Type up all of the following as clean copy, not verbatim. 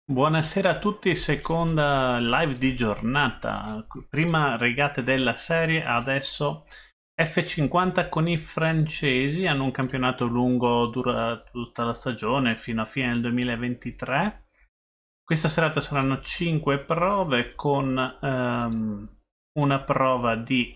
Buonasera a tutti, seconda live di giornata. Prima regate della serie, adesso F50 con i francesi. Hanno un campionato lungo, dura tutta la stagione fino a fine del 2023. Questa serata saranno 5 prove con una prova di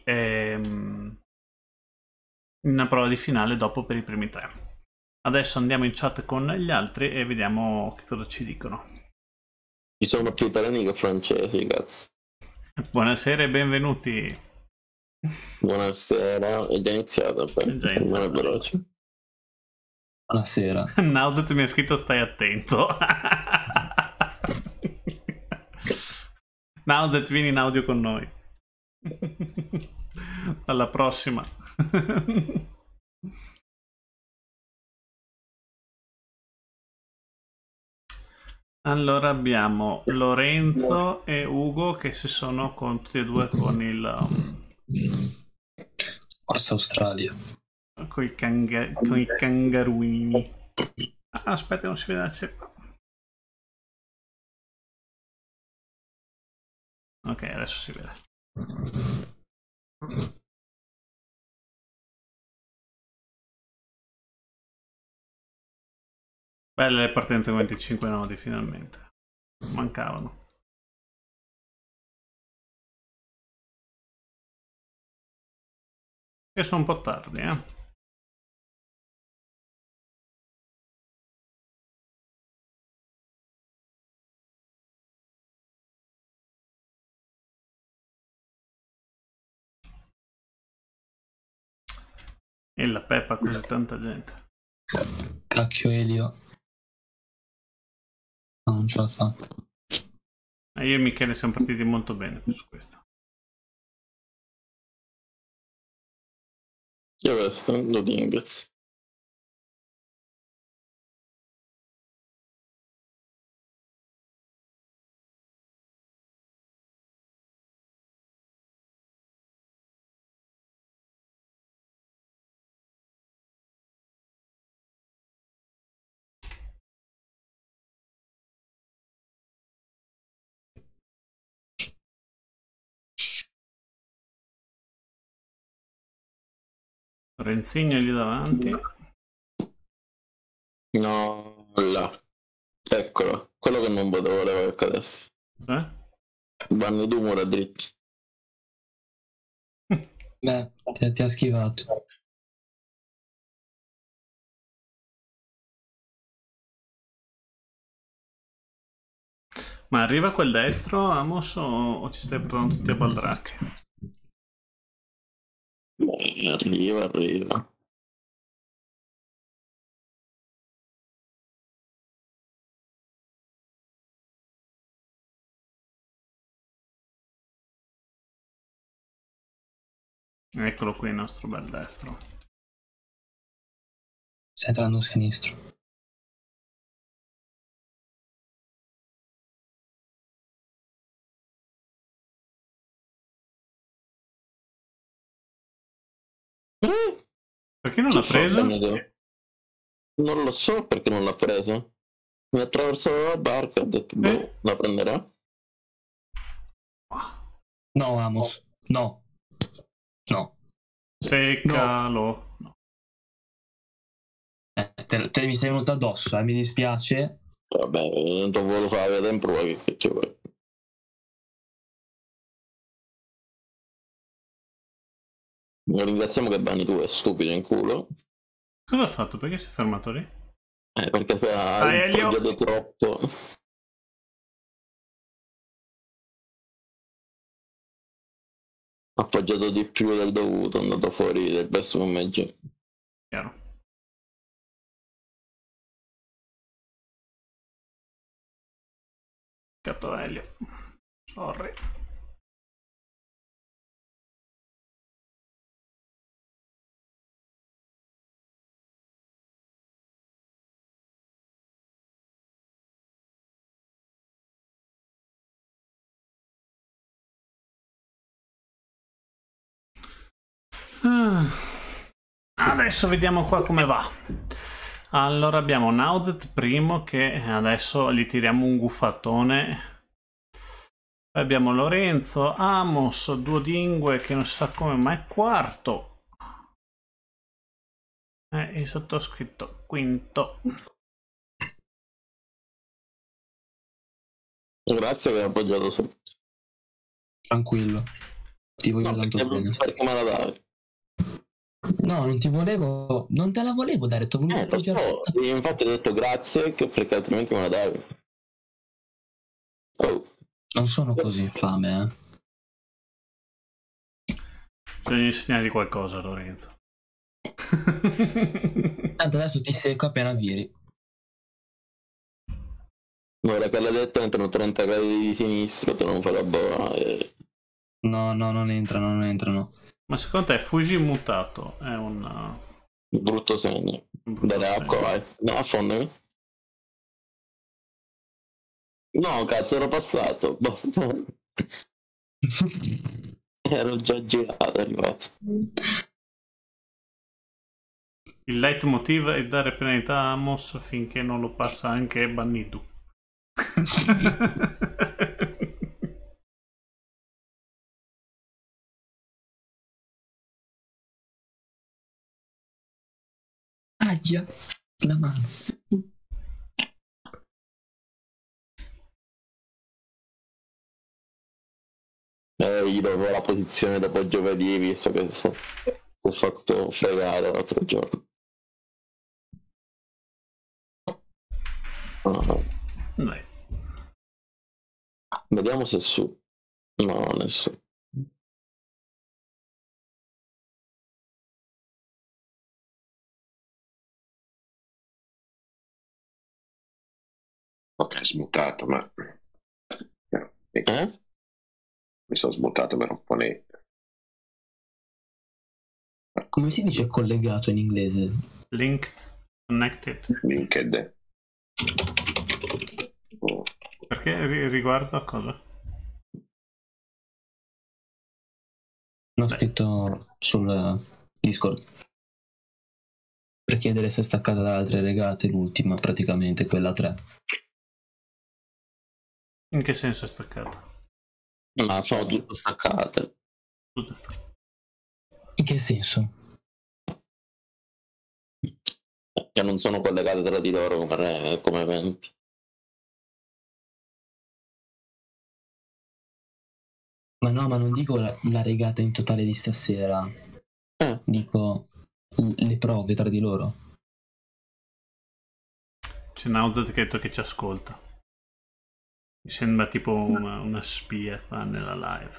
finale dopo per i primi tre. Adesso andiamo in chat con gli altri e vediamo che cosa ci dicono. Ci sono più italiani che francesi, cazzo. Buonasera e benvenuti. Buonasera, è già iniziata. È già iniziata. Veloce. Buonasera. Nauzet mi ha scritto stai attento. Nauzet, vieni in audio con noi. Alla prossima. Allora abbiamo Lorenzo e Ugo che si sono con tutti e due con Forza Australia. Con i cangaruini. Aspetta, non si vede la ceppa. Ok, adesso si vede. Belle le partenze con 25 nodi finalmente. Mancavano. E sono un po' tardi, E la Peppa così tanta gente. Cacchio Elio. No, non ce la fa. Io e Michele siamo partiti molto bene su questo. Io resto lo Dinglets. Renzigno lì davanti. No, là. Eccolo, quello che non voleva che cadesse. Vanni Dumura dritto. Beh, ti ha schivato. Ma arriva quel destro, Amos, o ci stai provando tutti a baldracchi? Arriva. Eccolo qui il nostro bel destro. Stai entrando sinistro. Perché non l'ha preso? Non lo so perché non l'ha preso. Mi ha attraversato la barca e ho detto, boh, la prenderà? No, Amos. No. No. Seccalo. No. Te mi sei venuto addosso, mi dispiace. Vabbè, non ti volevo fare tempo che ci vuoi. Ringraziamo che Bani tu è stupido in culo. Cosa ha fatto? Perché si è fermato lì? Perché ha appoggiato troppo. Ha appoggiato di più del dovuto, è andato fuori del best pomeriggio. Chiaro. Gatto Elio. Sorry. Adesso vediamo qua come va. Allora abbiamo Nauzet primo, che adesso gli tiriamo un guffatone. Poi abbiamo Lorenzo, Amos, Duodingue che non si sa come, ma è quarto. E il sottoscritto quinto. Grazie che hai appoggiato sotto. Tranquillo. Ti voglio tanto bene. Perché me la dai? No, non ti volevo. Non te la volevo dare, ti ho voluto appoggiare. Infatti ho detto grazie perché altrimenti me la davi. Oh. Non sono così infame, Bisogna insegnargli qualcosa, Lorenzo. Tanto adesso ti secco appena viri. Ora che l'ha detto entrano 30 gradi di sinistra, tu non fai la boa. No, non entrano. Ma secondo te Fuji mutato è un brutto segno. Dare acqua, vai. No, affondami. No, cazzo, ero passato. Basta. Ero già girato, arrivato. Il leitmotiv è dare penalità a Amos finché non lo passa anche Bannidu. Aia, la mano. Gli do la posizione dopo giovedì, visto che si è fatto fregare l'altro giorno. Dai. Vediamo se è su. No, non è su. Ok, smutato, ma... Mi sono smutato, mi ero un po' Come si dice collegato in inglese? Linked, connected. Linked. Perché riguardo a cosa? L'ho scritto sul Discord per chiedere se è staccata da altre regate, l'ultima praticamente, quella 3. In che senso è staccata? Ma sono tutte staccate. Tutte staccate. In che senso? Che non sono collegate tra di loro come eventi. Ma no, ma non dico la regata in totale di stasera. Dico le prove tra di loro. C'è Nauzet che ha detto che ci ascolta. Mi sembra tipo una spia qua nella live.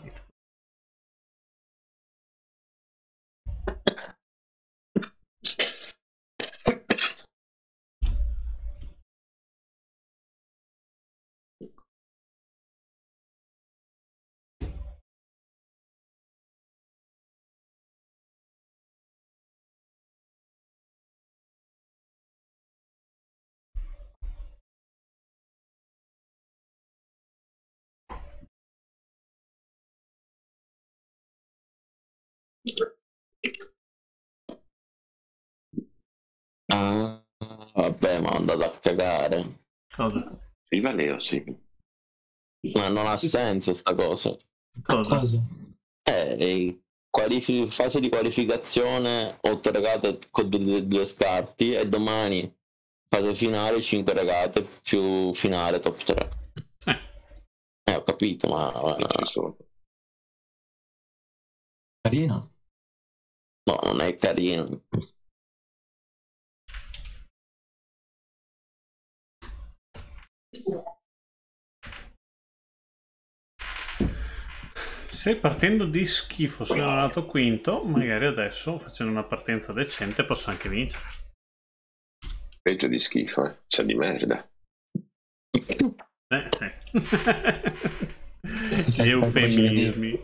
Vabbè, ma è andato a cagare. Cosa? Viva Leo, sì. Ma non ha senso sta cosa. Cosa? Fase di qualificazione 8 regate con 2 scarti e domani fase finale 5 regate più finale top 3. Ho capito, ma Carino? No, non è carino. Se partendo di schifo sono andato quinto, magari adesso facendo una partenza decente posso anche vincere. Peggio di schifo, c'è di merda. Sì. Gli eufemismi.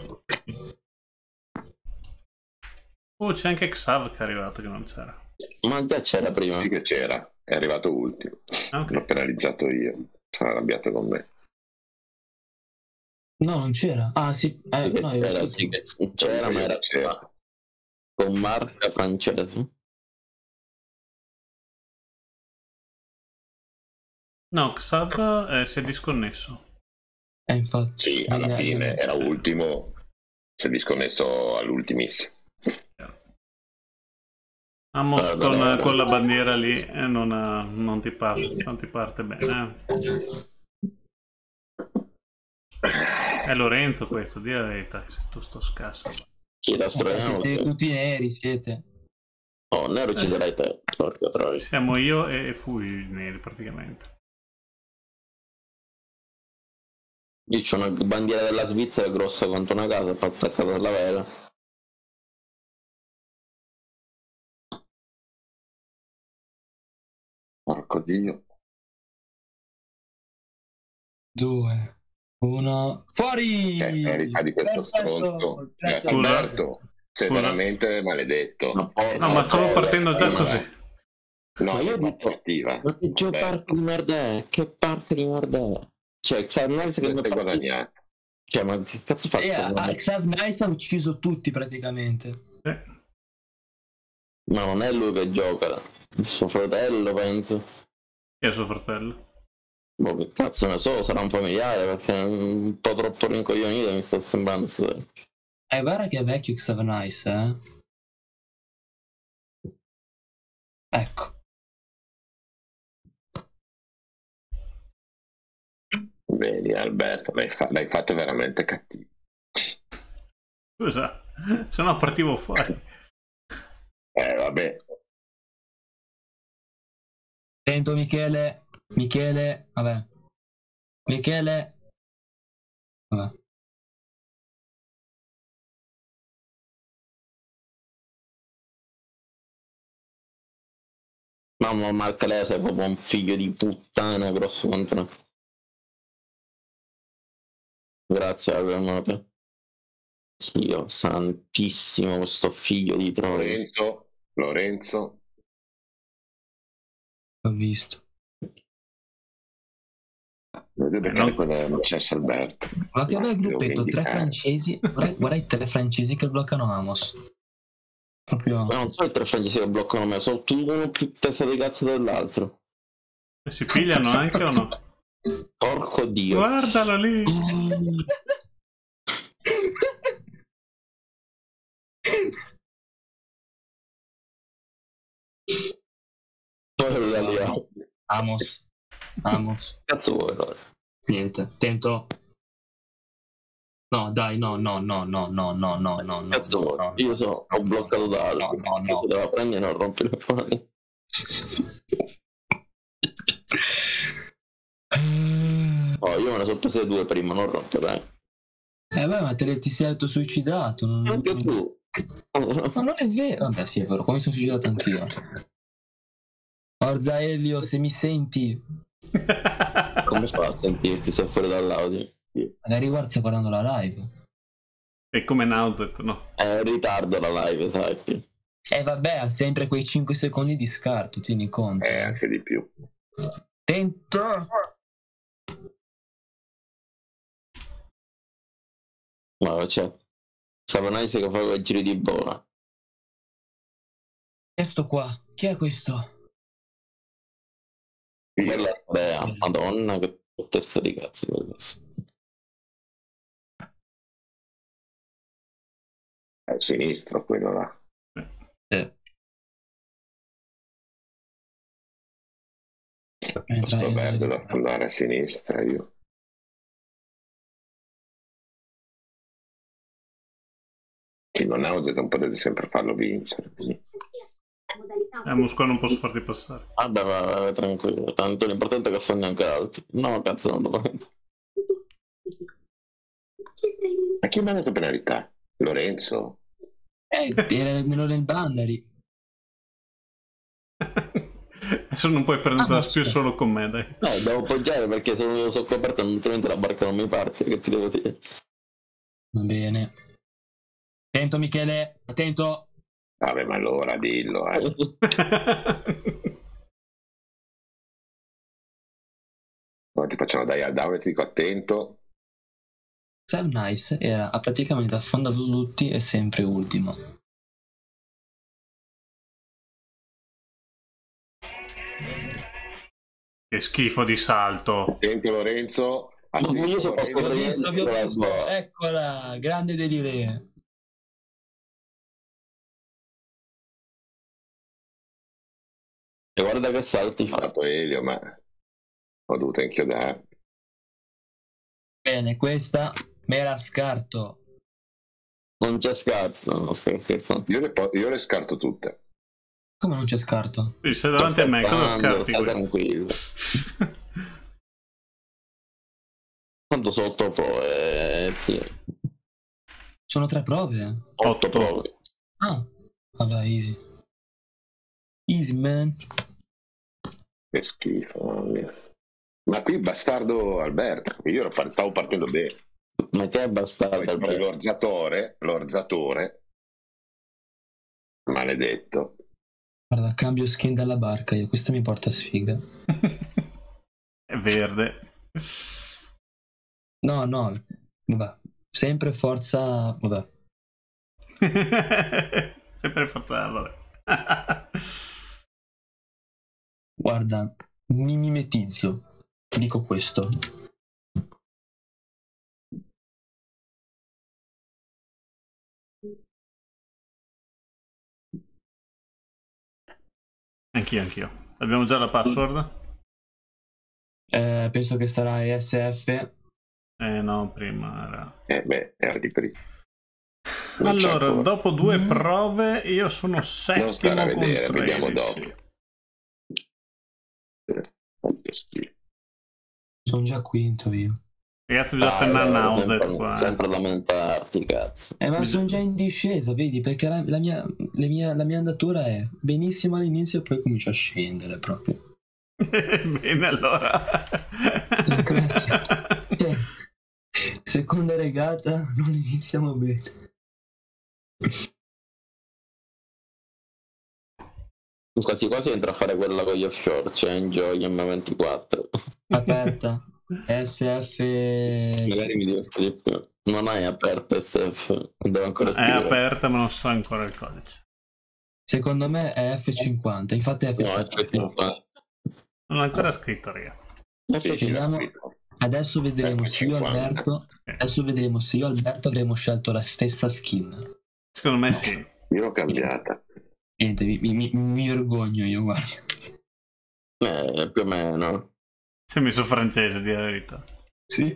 Oh, c'è anche Xav che è arrivato che non c'era. Ma già c'era prima. Sì che c'era, è arrivato ultimo. Okay. L'ho penalizzato io, sono arrabbiato con me. No, non c'era. Ah, sì. No, c'era, c'era, ma era con marca francese. No, Xav si è disconnesso. Infatti. Sì, alla fine era ultimo, si è disconnesso all'ultimissimo. Amos con la bandiera lì non ti parte bene. È Lorenzo questo, di la verità, sei tu sto scasso. Chi la stroiamo? Siete tutti neri, siete. Oh, nero ucciderai te. Porca troia. Siamo io e Fui neri praticamente. Io c'ho una bandiera della Svizzera grossa quanto una casa attaccata alla vela. Porco Dio. 2, 1, fuori! Merita di questo stronzo. Alberto, sei veramente maledetto. No, ma stavo partendo già così. No, io dico attiva. Ma che parte di merda è? Che parte di merda è? Cioè, Xav Nice che mi ha guadagnato. Cioè, ma che cazzo fa? Xav Nice ha ucciso tutti praticamente. Ma non è lui che gioca, il suo fratello, penso. Chi è suo fratello? Boh, che cazzo ne so, sarà un familiare perché è un po' troppo rincoglionito mi sta sembrando. Guarda che è vecchio Xav Nice, Ecco. Vedi Alberto, l'hai fatto veramente cattivo. Scusa, se no partivo fuori. Vabbè. Sento Michele, vabbè. Michele. Vabbè. Mamma Marcalese è proprio un figlio di puttana grosso quanto una... Grazie a te. Dio santissimo, questo figlio di troia. Lorenzo. Ho visto. Vedo perché quello è accesso Alberto. Ma che bel gruppetto, 3 francesi. Guarda i 3 francesi che bloccano Amos. Proprio... Ma non so i 3 francesi che bloccano me, sono tutti uno più testa di cazzo dell'altro. E si pigliano anche o no? Porco Dio. Guardalo lì. Amos. Cazzo vuoi fare? Niente, tento. No, dai, no. Cazzo vuoi? Io ho bloccato da altro. No. Se devo prendere non rompi le mani. Oh, io me ne sono prese 2 prima, non rompo, dai. Beh, ma ti sei autosuicidato. Anche tu. Ma non è vero. Vabbè, sì, è vero, come sono suicidato anch'io. Forza Elio, se mi senti. Come fa a sentirti se fuori dall'audio? Magari guarda, stai guardando la live. È come Nauzet, no? È in ritardo la live, sai. Vabbè, ha sempre quei 5 secondi di scarto, tieni conto. Anche di più. Tento. Ma c'è Savanice che fa quei giri di bola. Che è sto qua? Chi è questo? Bella idea, madonna che testa di cazzo. È sinistro quello là. Sto verde da andare a sinistra io. Chi non ha un po' deve sempre farlo vincere così. Mosca non posso farti passare. Vabbè, vai, tranquillo, tanto l'importante è che fanno anche altri. No, cazzo, non lo prendo. Ma chi mi ha dato penalità? Lorenzo? Era nel Bandari. Adesso non puoi prendere più solo con me, dai. No, devo appoggiare perché se non lo so coperto naturalmente la barca non mi parte, che ti devo dire. Va bene. Attento Michele, attento. Vabbè, ma allora dillo, No, ti facciamo dai al down e ti dico attento. Sam Nice ha praticamente affondato tutti e sempre ultimo. Che schifo di salto. Attento Lorenzo. Eccola, grande Delire. E guarda che salti fa. Fatto Elio, ma ho dovuto inchiodare. Bene, questa me la scarto. Non c'è scarto, no, scherzando. Io le scarto tutte. Come non c'è scarto? Sì, sei davanti a me, cosa scarti? Stai tranquillo. Tanto sotto pro, sì. Sono 3 prove? 8 prove. Ah, vabbè, easy. Easy, man. Che schifo. Ma qui bastardo Alberto, io stavo partendo bene. Ma che è bastardo Alberto? L'orzatore. Maledetto. Guarda, cambio skin dalla barca io, questo mi porta sfiga. È verde. No, vabbè. Sempre forza, vabbè. Sempre forza, vabbè. Guarda, mi mimetizzo. Dico questo. Anch'io. Abbiamo già la password? Penso che sarà ESF. No, prima era... era di prima. Allora, dopo 2 prove io sono settimo non stare a vedere, con 13. vediamo dopo. Sono già quinto io. Ragazzi, bisogna fare Nauzet qua. Sempre lamentarti, cazzo. Ma sono già in discesa, vedi? Perché la mia andatura è benissimo all'inizio e poi comincio a scendere proprio. Bene, allora. Grazie. Seconda regata, non iniziamo bene. Quasi quasi entra a fare quella con gli offshore, cioè Enjoy M24. Aperta. SF. Magari mi diverto di più. Non hai aperto SF, devo ancora scrivere. È aperta ma non so ancora il codice. Secondo me è F50, infatti è F50. No, F50. Non ho ancora scritto, ragazzi. Adesso vedremo se io e Alberto avremo scelto la stessa skin. Secondo me sì. Io l'ho cambiata. Niente, mi vergogno io, guarda. Più o meno. Sei messo francese, di la verità. Sì.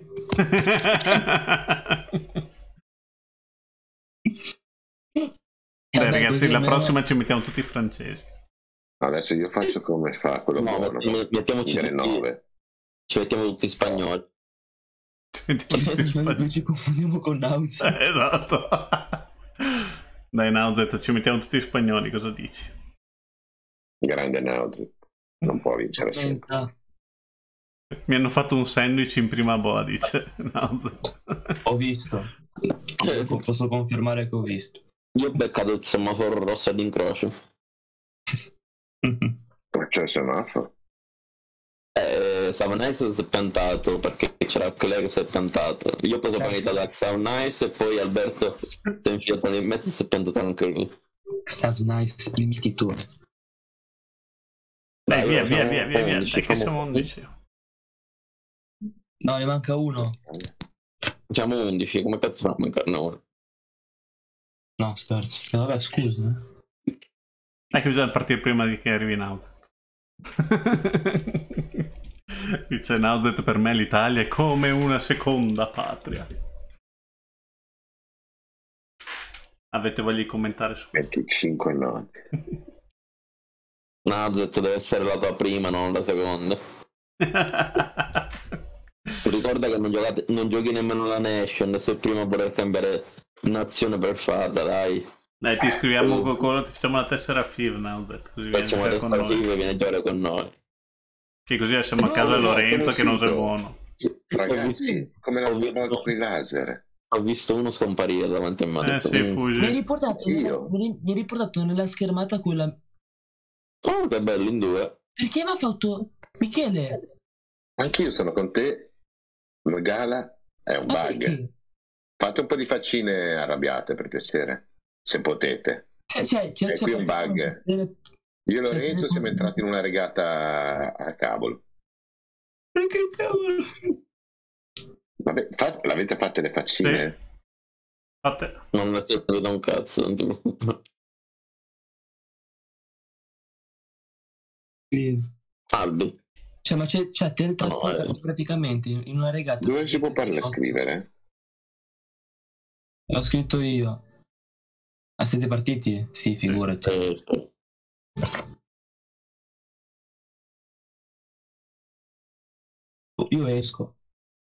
Beh, ragazzi, la prossima ci mettiamo tutti francesi. Adesso io faccio come fa quello buono. Mettiamoci ci mettiamo tutti spagnoli. Ci confondiamo con Nauzet. Esatto. Dai, Nauzet, ci mettiamo tutti spagnoli, cosa dici? Grande Nauzet, non può vincere sempre. Mi hanno fatto un sandwich in prima boa, dice Nauzet. Ho visto. Posso confermare che ho visto. Io ho beccato il semaforo rosso ad incrocio. Ma c'è il semaforo? Savonice si è piantato perché c'era Claire che si è piantato. Io ho preso panita da Savonice e poi Alberto si è infilato nel mezzo e si è piantato anche lui. Savonice, il mititore. Dai, via, dai che siamo 11. No, ne manca uno. Facciamo 11, come cazzo fa a mancarne uno? No, scherzo. Vabbè, scusa. È che bisogna partire prima di che arrivi Nauzet. Dice Nauzet, per me l'Italia è come una seconda patria. Avete voglia di commentare su questo? 25 no. Nauzet deve essere la tua prima, non la seconda. Ricorda che non giochi nemmeno la Nation, sei prima a voler cambiare nazione per farla, dai. Dai, ti iscriviamo ti facciamo la tessera FIV, Nauzet, così facciamo la tessera FIV e vieni a giocare con noi. Che così lasciamo a casa Lorenzo che non sei buono. Ragazzi, come la volta con i laser. Ho visto uno scomparire davanti a me. Sì, fuggi. Mi hai riportato nella schermata quella... Oh, che bello, in 2. Perché mi ha fatto... Michele? Anch'io sono con te. Gala è un bug. Perché? Fate un po' di faccine arrabbiate per piacere, se potete. C'è qui un bug. Io e Lorenzo siamo entrati in una regata a cavolo. Che cavolo! Vabbè, l'avete fatte le faccine? Sì. Fate. Non mi è servito da un cazzo, non ti preoccupare. Albi. Cioè, ma c'è teletrasportato praticamente in una regata. Dove si può parlare a scrivere? L'ho scritto io. Ah, siete partiti? Sì, figurati. Sì. Io esco.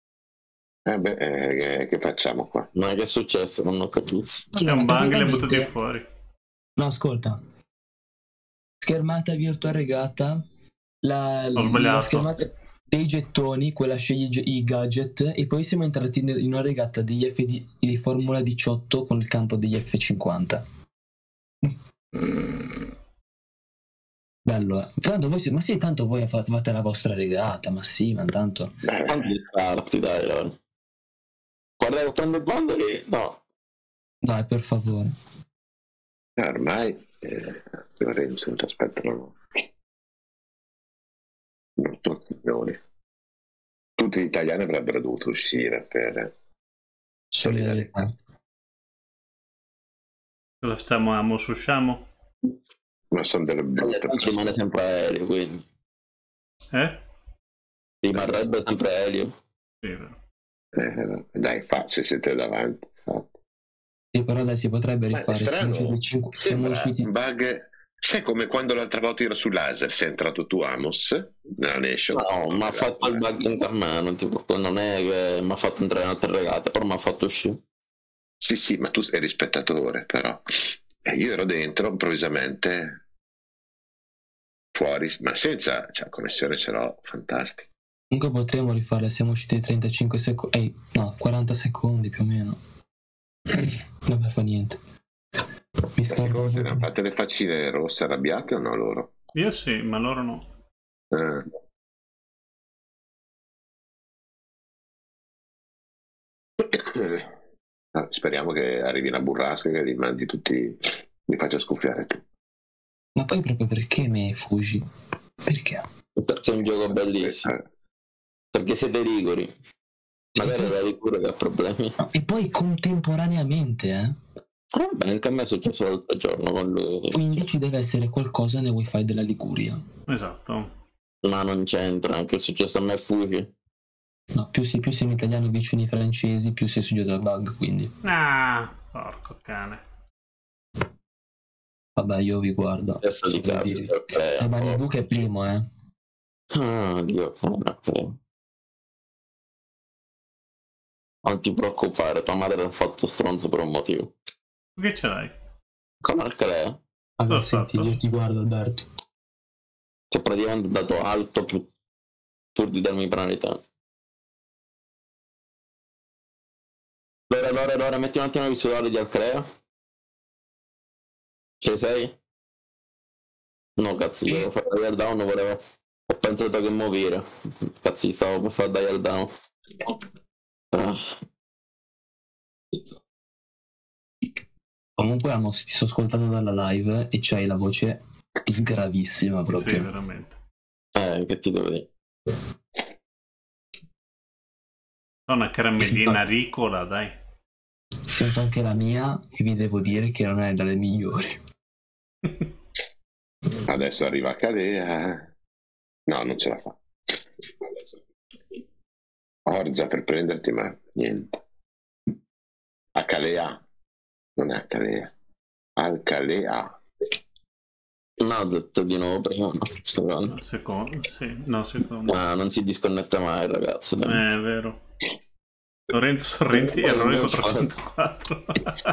Che facciamo qua? Ma che è successo? Non ho capito. C'è un bug e le buttati fuori. No, ascolta. Schermata virtual regata. Ho sbagliato. La schermata dei gettoni, quella sceglie i gadget, e poi siamo entrati in una regata degli di Formula 18 con il campo degli F50. Bello, tanto voi, ma sì, tanto voi fate la vostra regata, ma sì, ma tanto. Quanti scarti, dai, allora. Guarda che prendo il bando lì, no. Dai, per favore. Ormai Lorenzo, non ti aspettano. Tutti gli italiani avrebbero dovuto uscire per Solidarietà. Cosa stiamo a Mosusciamo? ma sono delle brutte Rimane sempre Elio, quindi rimarrebbe sempre Elio. Sì, vero. Dai, se siete davanti. Sì, però dai, si potrebbe rifare. Siamo usciti bug. Sai come quando l'altra volta ero su Laser, sei entrato tu, Amos, nella Nation? No, ma ha fatto il bug in me, non è che mi ha fatto entrare in altre regate, però mi ha fatto uscire. Sì, ma tu eri spettatore, però. Io ero dentro, improvvisamente, fuori, ma senza, connessione ce l'ho, fantastico. Comunque potremmo rifare, siamo usciti 35 secondi, no, 40 secondi più o meno. Non fa niente. Mi Secondo te hanno fatto le faccine rosse arrabbiate o no loro? Io sì, ma loro no. Speriamo che arrivi una burrasca che li mandi tutti, li faccia scoppiare tu. Ma poi proprio perché me fuggi? Perché? Perché è un gioco bellissimo. Perché siete rigori. Magari la Ligure che ha problemi. No, e poi contemporaneamente, Vabbè, anche a me è successo l'altro giorno con lui. Quindi ci deve essere qualcosa nel wifi della Liguria. Esatto. Ma non c'entra, anche è successo a me Fuji. No, più siamo italiani vicini ai francesi, più si è successo il bug, quindi. Ah, porco cane. Vabbè, io vi guardo. Adesso di cazzo. Ma il Duca è primo, Ah, Dio cane. Non ti preoccupare, tua madre ha fatto stronzo per un motivo. Che ce l'hai? Come al Crea? Allora, senti, io ti guardo, Alberto. Che praticamente è dato alto pur di darmi penalità. Allora, metti un attimo i visuali di Alcrea. Ci sei? No, cazzo, io volevo fare dial down, ho pensato che muovere. Cazzo, gli stavo per fare dial down. Comunque ti sto ascoltando dalla live e c'hai la voce sgravissima proprio. Sì, veramente. Che ti devo dire? Una caramellina ricola, dai. Sento anche la mia e vi devo dire che non è dalle migliori. Adesso arriva Calea. No, non ce la fa. Orza per prenderti, ma niente. A Calea. Non è a Calea. Al Calea. No, ho detto di nuovo prima. Secondo, sì, no, secondo. Ma non si disconnette mai, ragazzo. È vero. Lorenzo Sorrenti, errore 404.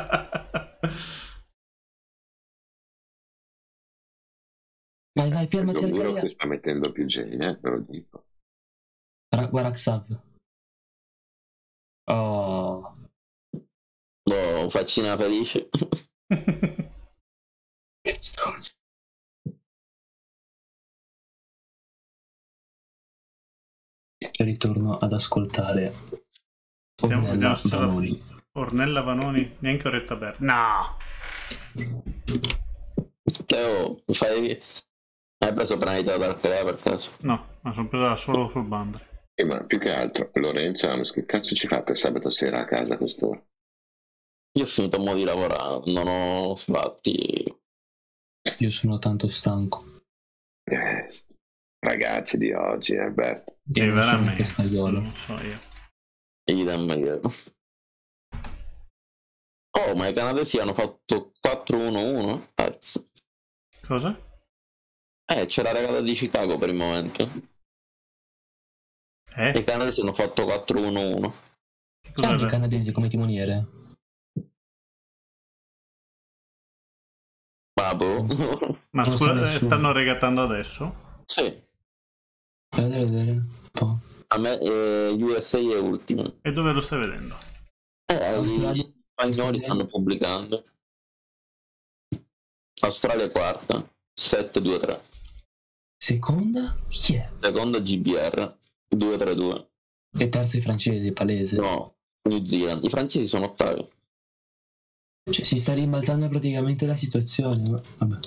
Vai, fermati al Calea. Che sta mettendo più geni, te lo dico. Guarda Xav. Oh, faccina felice. Che stronzo. Ritorno ad ascoltare Ornella Vanoni. Ornella Vanoni, neanche Oretta Berti. No! Teo, hai preso penalità dal Crea per caso? No, ma sono presa solo sul bundle. Ma più che altro, Lorenzo Amos, che cazzo ci fa per sabato sera a casa a quest'ora? Io ho finito mo' di lavorare, non ho sbatti. Io sono tanto stanco. Ragazzi di oggi, Berto. Io non sono veramente, festaiolo. non so io. Idem. Oh, ma i canadesi hanno fatto 4-1-1. Cazzo. Cosa? C'è la regata di Chicago per il momento. I canadesi hanno fatto 4-1-1. Che Hanno i cos'è? canadesi come timoniere? Babbo. Ma Non so scusa, nessuno. stanno regattando adesso? Sì. Vedere un po'. A me USA è ultimo. E dove lo stai vedendo? Australia. Gli spagnoli stanno pubblicando. Australia quarta, 7-2-3. Seconda? Chi è? Seconda GBR, 2-3-2. E terza i francesi, palese. No, New Zealand. I francesi sono ottavi. Cioè, si sta ribaltando praticamente la situazione. Ma... vabbè.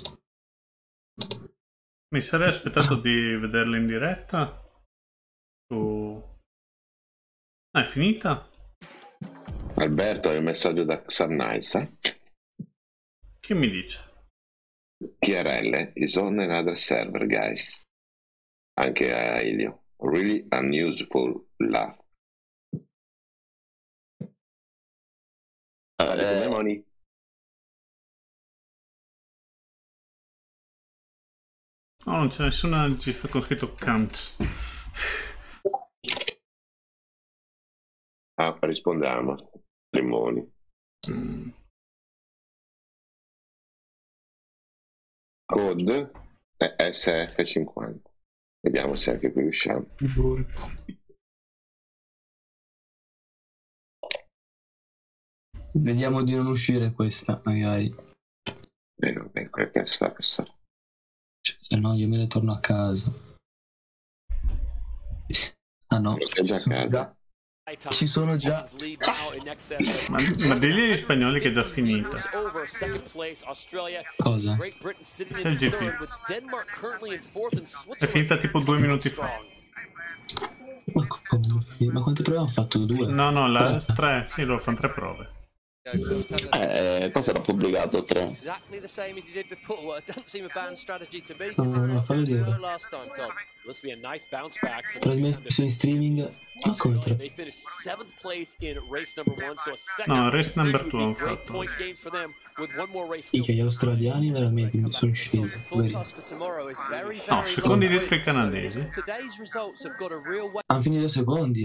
Mi sarei aspettato di vederla in diretta. Ah, è finita? Alberto, hai un messaggio da Sunrise? Che mi dice? TRL is on another server, guys. Anche a Elio. Really unuseful laugh. Come money? No, non c'è nessuna gif con scritto Kant. Rispondiamo. Limoni. Code è SF50. Vediamo se anche qui riusciamo. Vediamo di non uscire questa, magari. Bene, quel cazzo sta passando. Se no io me ne torno a casa. Ah no, Sei già a casa? ci sono già. Ma digli agli spagnoli che è già finita. Cosa? C'è il GP. È finita tipo 2 minuti fa. Ma quante prove hanno fatto? 2? No, la 3. Sì, loro fanno 3 prove. Cosa era pubblicato? 3. No, fallo dire. Trasmesso in streaming. Ma come 3? No, race number 2 hanno fatto. Minchia, gli australiani veramente mi sono scesi. No, secondi dietro i canadesi. Hanno finito secondi.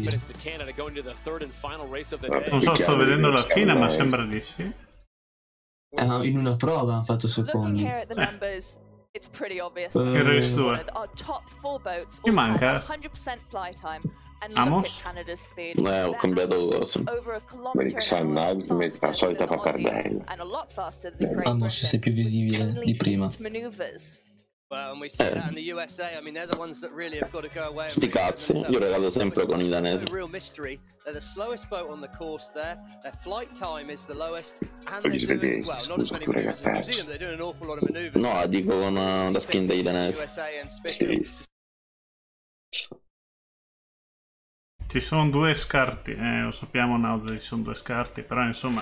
Non so, sto vedendo la fine, ma sembra di sì. In una prova hanno fatto secondi. It's pretty obvious. Che race 2? Our top 4 boats Chi all manca? have 100% fly time. And Amos? look at Canada's speed. Ho cambiato cosa. Over a kilometer Vedi, Sunlight mette la solita pappardella. and a lot faster than the Great Amos sei Britain. più visibile di prima. Maneuvers. Well, and we see that in the USA. I mean, they're the ones that really have got to go away. And Sti cazzi, io regalo sempre con i danesi. The real mystery. They're the slowest boat on the course there. Their flight time is the lowest, and Gli they're doing svedesi, well. Not as many scusa, maneuvers as New ragazzi. Zealand. They're doing an awful lot of maneuvers. No, dico con la skin dei danesi. USA and Spittle. Sì. Ci sono 2 scarti. Lo sappiamo, Nauza, ci sono 2 scarti. Però, insomma,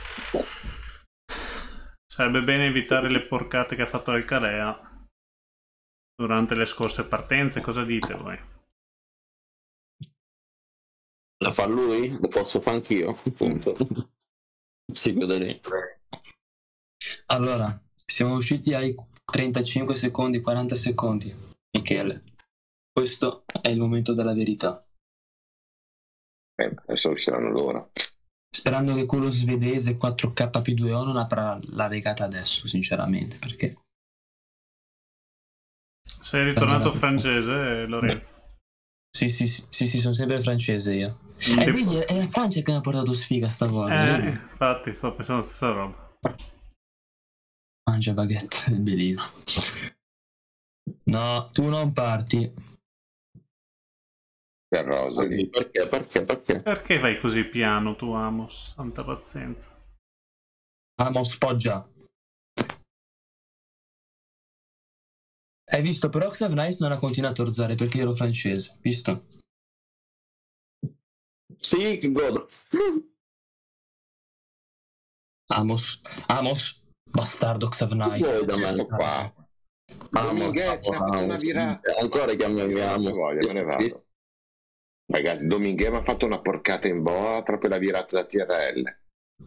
sarebbe bene evitare le porcate che ha fatto Alcalea durante le scorse partenze. Cosa dite voi? La fa lui? Lo posso fare anch'io? Punto. Si chiude lì. Allora, siamo usciti ai 35 secondi, 40 secondi, Michele. Questo è il momento della verità. Adesso usciranno loro. Sperando che quello svedese 4K più 2O non apra la regata adesso, sinceramente, perché... Sei ritornato francese, Lorenzo? Sì, sono sempre francese io. Vedi, è la Francia che mi ha portato sfiga stavolta. Infatti, sto pensando la stessa roba. Mangia baguette del Belino. No, tu non parti. Per Rosali. Perché? Perché vai così piano tu, Amos? Santa pazienza. Amos, poggia. Hai visto, però Xav Nice non ha continuato a orzare perché ero francese, visto? Sì, che godo. Amos, bastardo Xavnai. Vuoi da me? Ecco qua. Amos, Dominguez mi ha fatto una virata. ancora chiamiamo. Voglio, me ne vado. Ragazzi, Dominguez mi ha fatto una porcata in boa, proprio la virata da TRL.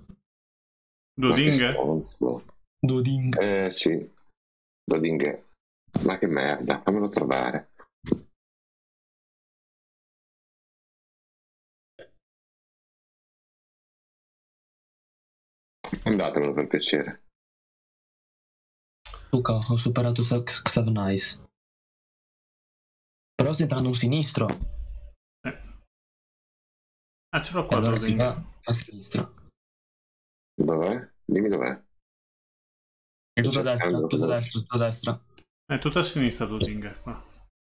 Doding? Doding. Sì, Dominguez. Ma che merda, fammelo trovare. Andatelo per piacere. Luca, ho superato Xavnais. Però sta entrando un sinistro. Ah, ce l'ho E qua, allora si Doding. va a sinistra. Dov'è? Dimmi dov'è. È tutto a Cercando, destra, tutto a conosco. destra, tutto a destra. È tutto a sinistra, Doding. Qua.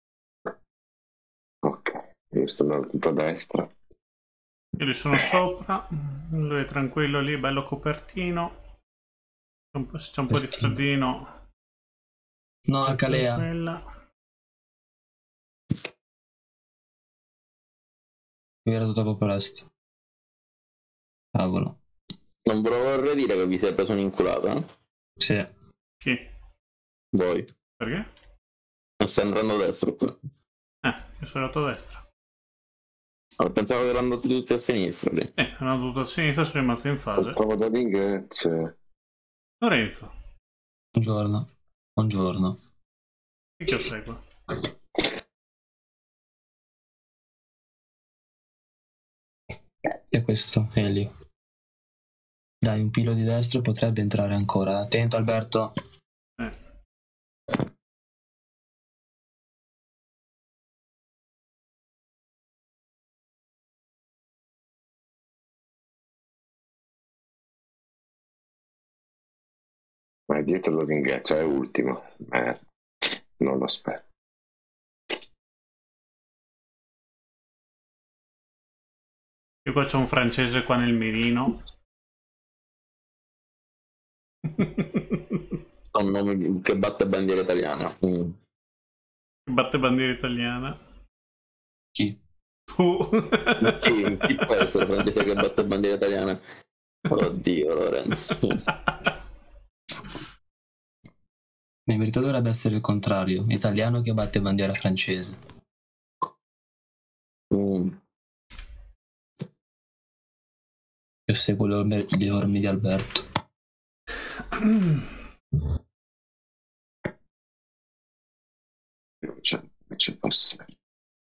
Ok, io sto andando tutto a destra. Io gli sono sopra. Lui è tranquillo lì, bello copertino. C'è un po' di freddino. No, Alcalea. Quella. Mi era troppo presto. Cavolo. Non ve lo vorrei dire che vi siete preso un'inculata, eh? Sì. Chi? Voi. Perché? Non stai andando a destra qua. Io sono andato a destra. Allora, pensavo che erano andati tutti a sinistra lì. Sono andato a sinistra, sono rimasto in fase. Trovo Dominguez. Lorenzo, Buongiorno. che fai qua? E questo, Elio. Dai, un pilo di destra potrebbe entrare ancora. Attento, Alberto. Ma è dietro Dominguez, è ultimo. Non lo aspetto. Io qua c'ho un francese qua nel mirino. Un nome che batte bandiera italiana. Batte bandiera italiana. Chi? Tu. Chi può essere il francese che batte bandiera italiana? Oddio, Lorenzo. In verità dovrebbe essere il contrario. Italiano che batte bandiera francese. Io seguo le orme di Alberto. C'è passare.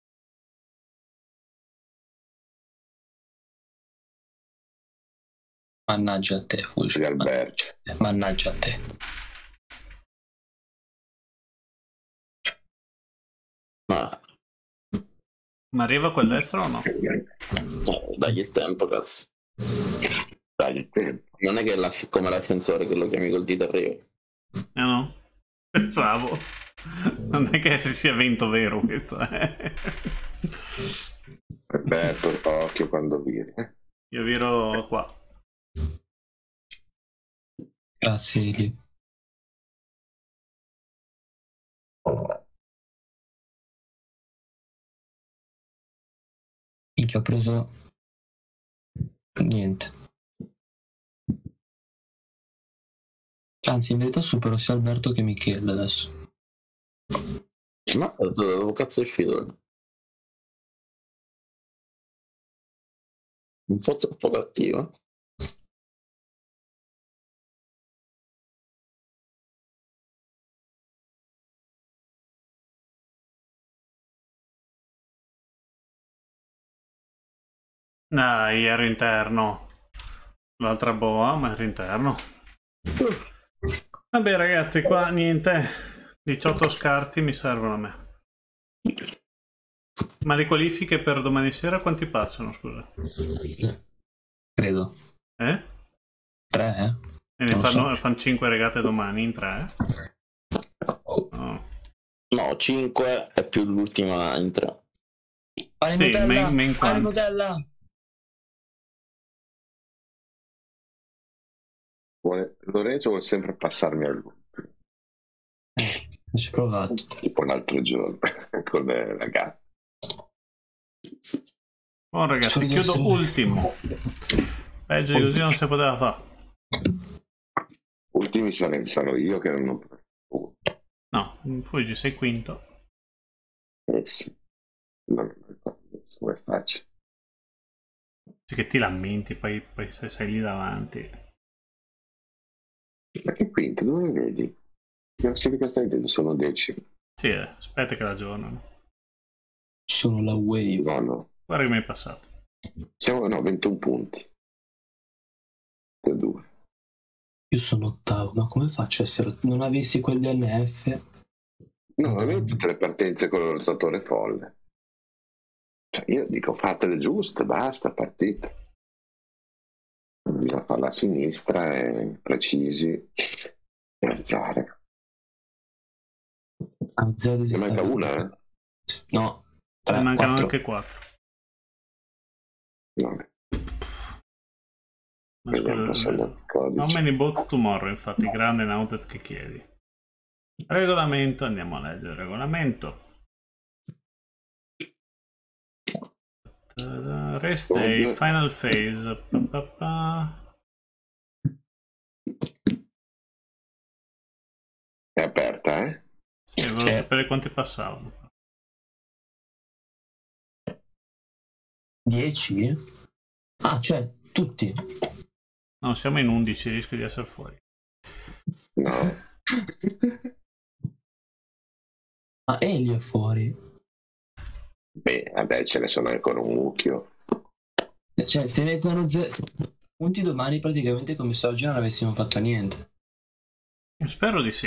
Mannaggia a te, Fulci. Alberto. Mannaggia a te. Ma arriva quel destro o no? Dagli il tempo, cazzo. Dai il tempo. Non è che come l'ascensore che lo chiami col dito arriva. No? Pensavo. Non è che sia vento vero questo, Alberto, occhio quando viri. Io viro qua. Grazie, Eli. Minchia, ho preso niente. Anzi, in verità supero sia Alberto che Michele adesso. Ma dove cazzo è uscito? Un po' troppo cattivo. Dai, ero interno. L'altra boa, ma ero interno. Vabbè ragazzi, qua niente. 18 scarti mi servono a me. Ma le qualifiche per domani sera quanti passano, scusa? Credo. 3, E ne fanno 5 regate domani in 3? No, 5 è più l'ultima in 3. Fare Sì, Nutella! main Fare quanti? Nutella! Lorenzo vuole sempre passarmi a lui. Ci ho provato. Tipo l'altro giorno con la gatta. Oh ragazzi, chiudo ultimo. Peggio di così non si poteva fare. Ultimi sono io che non ho... No, Fuji sei quinto. Sì. Come faccio? Sì che ti lamenti, poi se sei lì davanti. Ma che quinto? Dove lo vedi? Che classifica stai vedendo? Sono 10. Sì, aspetta che ragionano. Sono la wave. No. Guarda che mi è passato. Siamo 21 punti. Per 2. Io sono ottavo, ma come faccio a essere... Non avessi quel DNF? No, avevi tutte le partenze con lo rotatore folle. Cioè, io dico fatele giuste, basta, partite. Bisogna farla a sinistra e precisi e alzare. Ne manca una, eh? No, Ne mancano 4. anche 4. No. Ma scusa, how many boats tomorrow? Infatti, grande Nauzet che chiedi. Regolamento, andiamo a leggere il regolamento. Race day, final phase. È aperta, eh? Sì, volevo sapere quanti passavano. 10? Ah, cioè, tutti. No, siamo in 11, rischio di essere fuori. No. Ma Elio è fuori. Beh, vabbè, ce ne sono ancora un mucchio. Cioè, se mettano punti domani praticamente come se oggi non avessimo fatto niente. Spero di sì.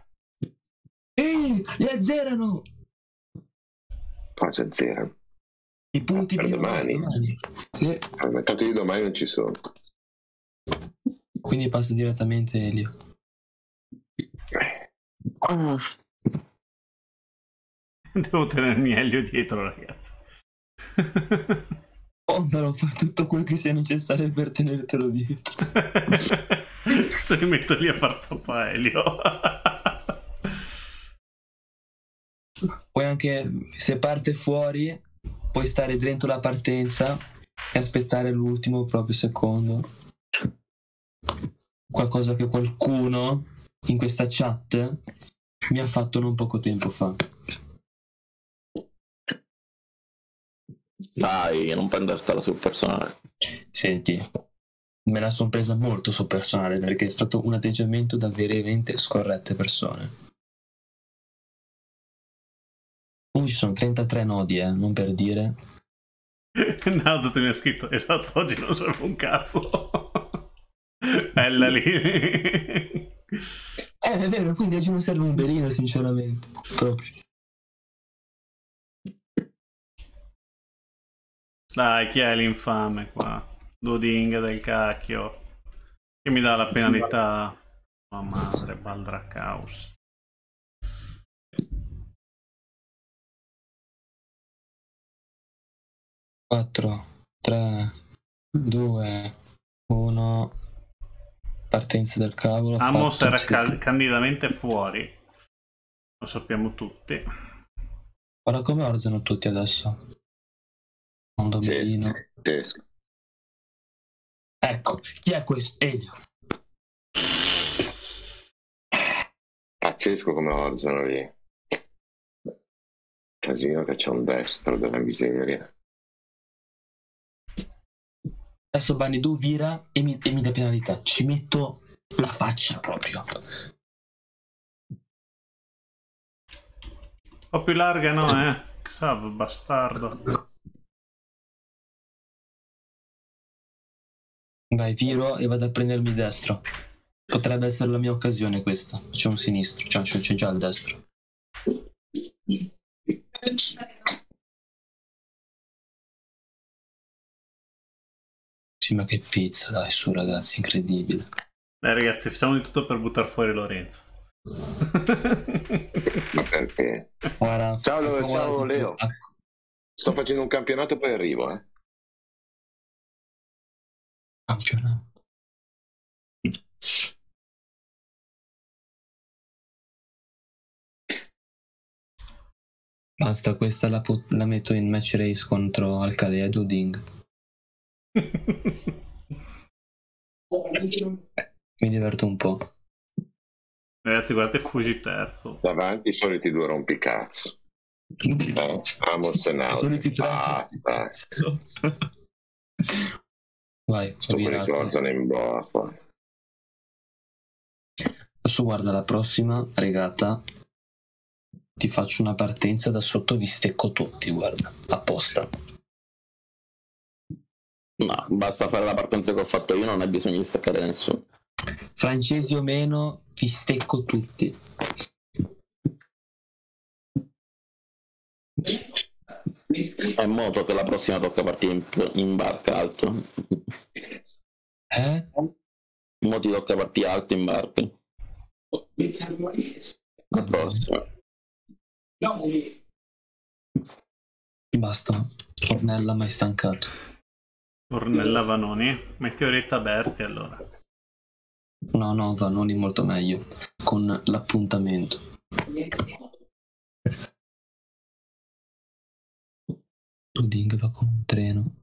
Li azzerano! Cosa zero? I punti per domani? Sì. Al mercato di domani non ci sono. Quindi passa direttamente Elio. Devo tenermi Elio dietro, ragazzi. Ondalo, fa tutto quel che sia necessario per tenertelo dietro. Se mi metto lì a far tappa Elio. Poi anche se parte fuori, puoi stare dentro la partenza e aspettare l'ultimo proprio secondo. Qualcosa che qualcuno in questa chat mi ha fatto non poco tempo fa. Dai, non prendertela sul personale. Senti, me la sono presa molto sul personale perché è stato un atteggiamento da veramente scorrette persone. Comunque ci sono 33 nodi, non per dire. Nazo te ne ha scritto, esatto, oggi non serve un cazzo. Bella lì. È vero, quindi oggi non serve un berino, sinceramente. Proprio. Dai, chi è l'infame qua? Doding del cacchio. Che mi dà la penalità? Oh madre, Baldra Caos. Quattro, 3, 2, 1. Partenza del cavolo. Amos era sì. candidamente fuori. Lo sappiamo tutti. Guarda come orzano tutti adesso. Un domerino. Sì. Ecco, chi è questo? Elio. Pazzesco come orzano lì. Casino che c'è un destro della miseria. Adesso Banidu vira e mi dà penalità. Ci metto la faccia proprio. Un po' più larga no, Xav, bastardo. Vai, viro e vado a prendermi il destro. Potrebbe essere la mia occasione questa. C'è un sinistro, c'è già il destro. Sì, ma che pizza, dai, su ragazzi, incredibile. Dai ragazzi, facciamo di tutto per buttare fuori Lorenzo. Ma perché? Guarda, Ciao Leo. Sto facendo un campionato e poi arrivo, Campionato. Basta, questa la metto in match race contro Alcalea e Duding. Mi diverto un po'. Ragazzi, guardate Fuji terzo. Davanti i soliti due rompicazzo. Amos e Nauti. Soliti tre. Vai, Sto per virato. risolvere in boa qua. Adesso guarda, la prossima regata ti faccio una partenza da sotto, vi stecco tutti, guarda, apposta. No, basta fare la partenza che ho fatto io, non hai bisogno di staccare nessuno. Francesi o meno, vi stecco tutti. È moto che la prossima tocca partire in barca alto. Mo ti tocca partire alto in barca. La prossima. Basta, Ornella mai stancato. Ornella Vanoni, metti Oretta Berti allora. No, Vanoni molto meglio, con l'appuntamento. Duding va con un treno.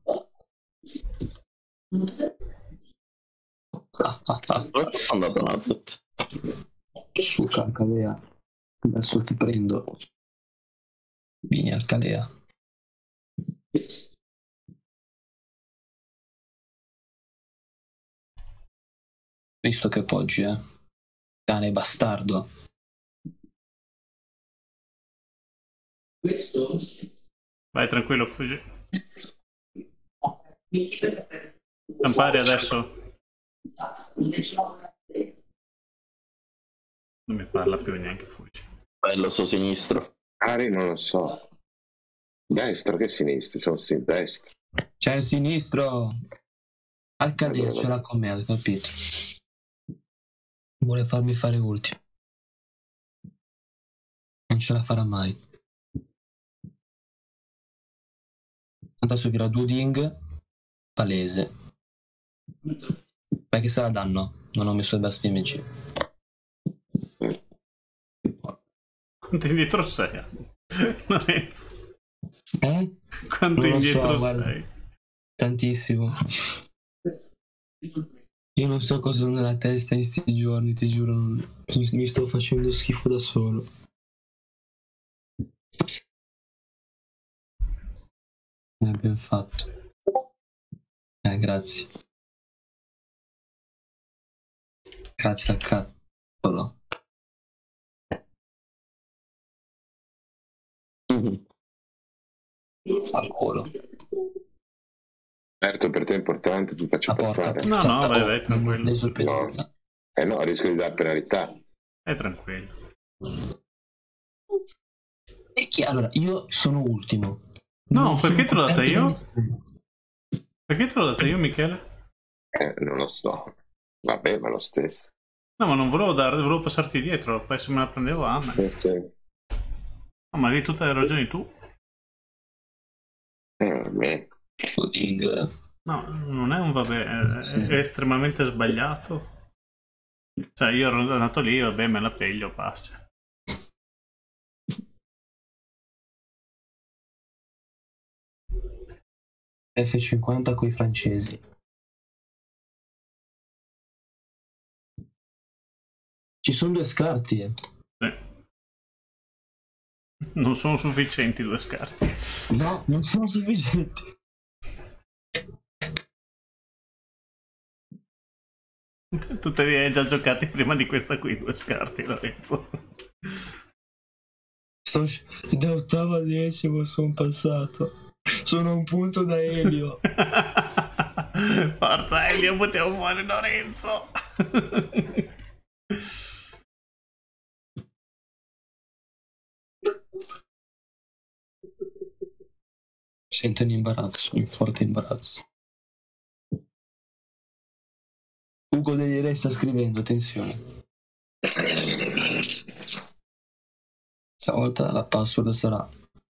Dove sono andato Nazet? Su Alcalea, adesso ti prendo. Vieni Alcalea. Visto che poggi, cane bastardo. Vai tranquillo, Fuji. Campari adesso. Non mi parla più neanche Fuji. Bello sto sinistro. Ari non lo so. Destra, che sinistro? C'è un destro. C'è il sinistro. Alcalea ce l'ha con me, hai capito? Vuole farmi fare ultimo. Non ce la farà mai. Adesso vira Duding. Palese. Perché se la danno? Non ho messo il best PMG. Quanto indietro sei? Lorenzo? Quanto Non lo indietro so, sei? Tantissimo. Io non so cosa ho nella testa in sti giorni, ti giuro, mi sto facendo schifo da solo. Ben fatto. Grazie. Grazie al cavolo. Al culo. Certo, per te è importante, tu faccio A porta. passare. No, vai, tranquillo. No, rischio di dare penalità. È tranquillo. Allora, io sono ultimo. No, perché te l'ho data io? Perché te l'ho data io, Michele? Non lo so. Vabbè, ma lo stesso. No, ma non volevo passarti dietro, poi se me la prendevo a me. Sì. No, ma avevi tutte le ragioni tu. Vabbè. No, non è un vabbè, è estremamente sbagliato. Cioè, io ero andato lì, vabbè, me la peglio, passa. F50 coi francesi. Ci sono due scarti. Sì. Non sono sufficienti due scarti. No, non sono sufficienti. Tu te li hai già giocati prima di questa qui, due scarti, Lorenzo. Da ottavo a decimo sono passato. Sono a un punto da Elio. Forza Elio, buttiamo fuori Lorenzo. Sento un imbarazzo, un forte imbarazzo. Ugo degli Re sta scrivendo, attenzione. Stavolta la password sarà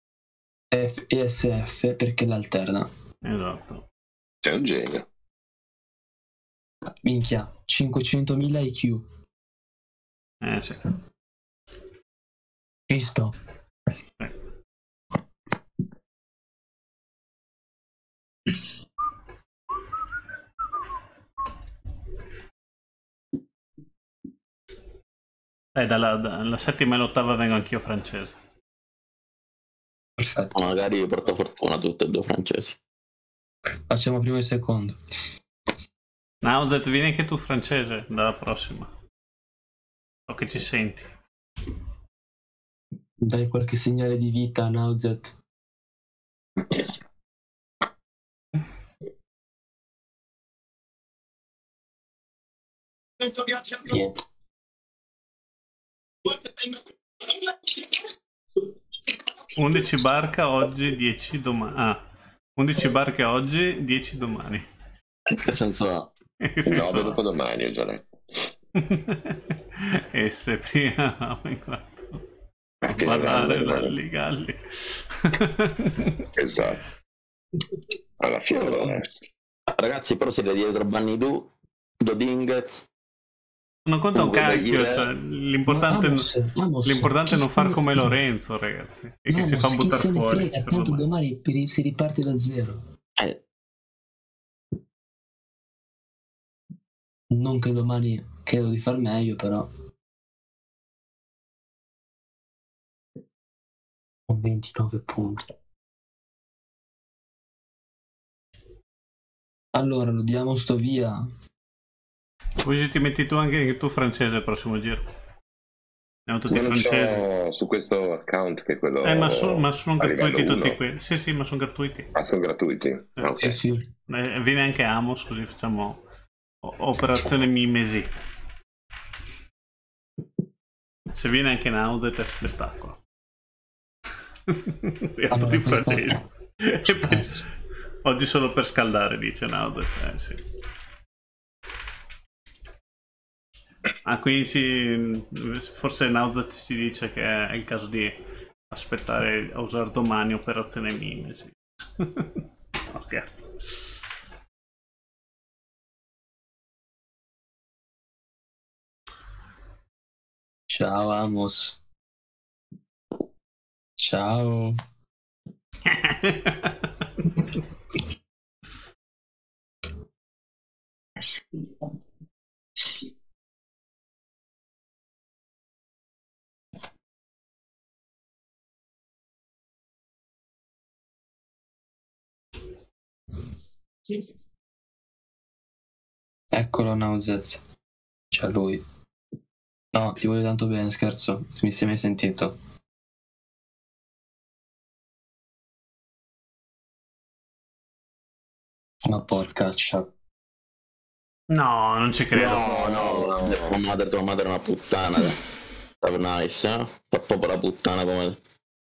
FESF perché l'alterna. Esatto. Sei un genio. Minchia, 500.000 IQ. Sì. Visto? Dalla settima all'8ª vengo anch'io francese. Perfetto. Magari porta fortuna tutte e due francesi. Facciamo primo e secondo. Nauzet, vieni anche tu francese dalla prossima. So che ci senti. Dai qualche segnale di vita a Nauzet. Niente. 11 barca oggi, 10 domani. 11 barche oggi, 10 domani. Che senso ha? Che No, senso ha? dopo domani ho già letto. E se prima Perché ballare Galli, Galli. esatto. Alla fine l'ho letto. Ragazzi, però siete dietro Bannidu, Dodinguez. Non conta un Ugo cacchio, Beghire. cioè, l'importante è non far come Lorenzo, ragazzi, e che si fa buttare fuori. per Tanto domani. domani si riparte da zero. Non che domani credo di far meglio, però. Ho 29 punti. Allora, lo diamo sto via. Poi ti metti tu anche tu francese il prossimo giro. Andiamo tutti Ma non francesi. c'ho su questo account che è quello Ma sono a livello gratuiti tutti 1. quelli. Sì, ma sono gratuiti. Ah, sono gratuiti? Ah, ok. Sì, sì. Viene anche Amos, così facciamo operazione mimesi. Se viene anche Nauzet è spettacolo. Siamo tutti francesi. E poi, oggi solo per scaldare, dice Nauzet. Sì. Quindi forse Nauzet ci dice che è il caso di aspettare a usare domani operazione mimesi. No, scherzo. Ciao Amos. Ciao. Eccolo Nauzet. C'è lui. No, ti voglio tanto bene, scherzo. Mi sei mai sentito? Ma porcaccia. No, non ci credo. No. Tua madre è una puttana. Nice, eh? Fa proprio la puttana come...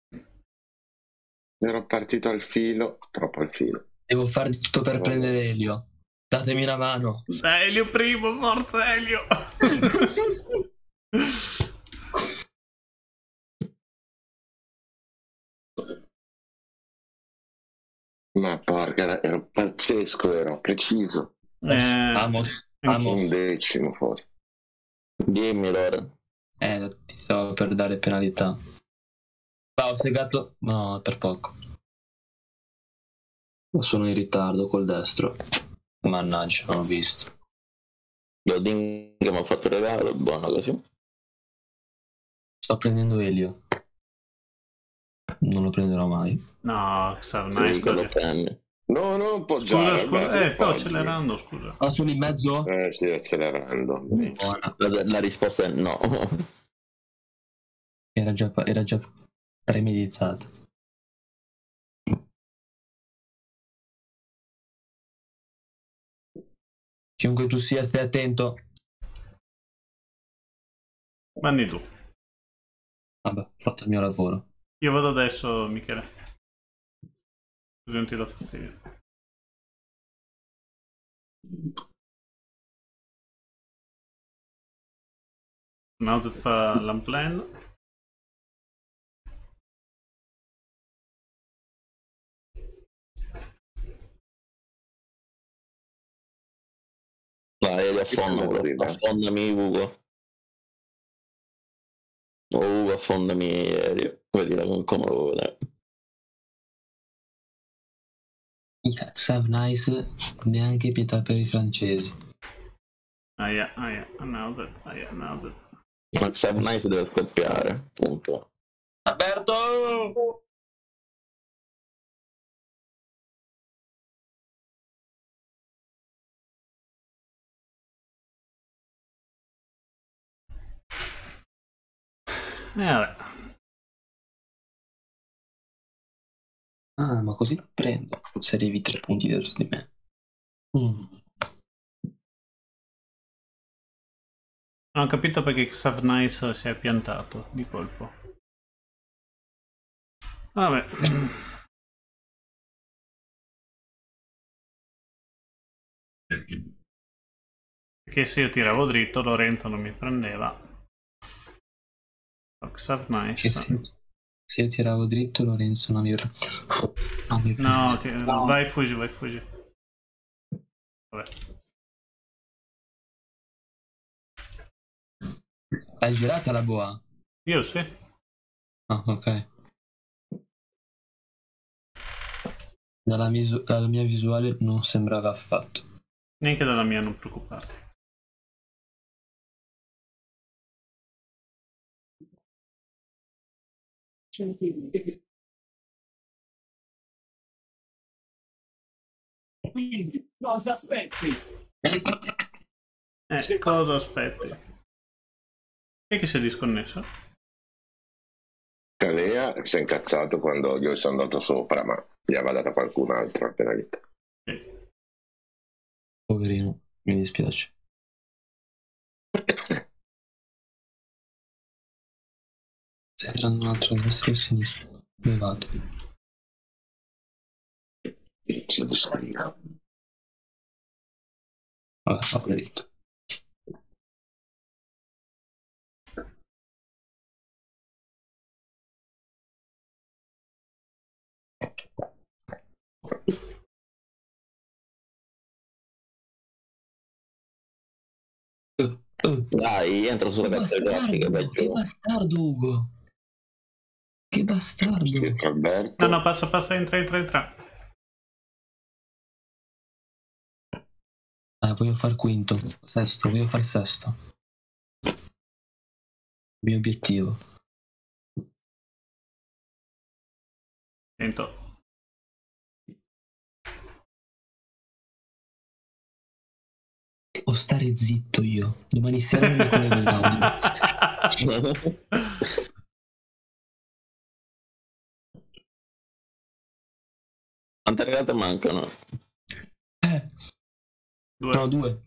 Ero partito al filo, troppo al filo. Devo fare di tutto per prendere Elio. Datemi una mano. Dai, Elio primo, forza Elio. Ma porca, ero pazzesco, ero preciso. Amos. Un decimo forse. Dimmi, Lore. Ti stavo per dare penalità. Ho segato. No, per poco. Sono in ritardo col destro. Mannaggia, non ho visto. Dodin che mi ha fatto il regalo, buono così. Sto prendendo Elio. Non lo prenderò mai. No, nice così. No, non poggiare. Scusa, stavo accelerando, scusa. Sono in mezzo? Sì, accelerando. Buona. La risposta è no. Era già premeditato. Chiunque tu sia, stai attento. Vanni tu. Vabbè, ho fatto il mio lavoro. Io vado adesso, Michele. Così non ti do fastidio. Nauzet fa l'unplan. Vai, affondami Ugo. Ugo, affondami aereo. Vedila con come lo vedere. Save nice, neanche pietà per i francesi. Nauzet. Ma il Sub Nice deve scoppiare, punto. Aperto! Vabbè. Ah, ma così lo prendo se arrivi 3 punti dietro di me. Non ho capito perché Xav Nice si è piantato di colpo. Vabbè. Perché se io tiravo dritto Lorenzo non mi prendeva. Xav Nice. Se io tiravo dritto Lorenzo non mi prendeva. No, vai fuggi. Vabbè. Hai girata la boa? Io sì. Ah, ok. Dalla mia visuale non sembrava affatto. Neanche dalla mia, non preoccuparti. Cosa aspetti? Cosa aspetti? E che si è disconnesso? Calea si è incazzato quando io sono andato sopra, ma gli aveva data qualcun altro la penalità. Poverino, mi dispiace. Stai entrando un altro destro o sinistro? Dove vado? Vabbè, fa dritto. Dai, entra sulla cazzo di grafica, vai Che giù. bastardo, Ugo! Che bastardo! Alberto, No, passa, entra. Voglio far quinto, sesto, voglio far sesto. Mio obiettivo. Sento. Devo stare zitto io. Domani sera non mi collego in audio. Quante regate mancano? 2. No, 2.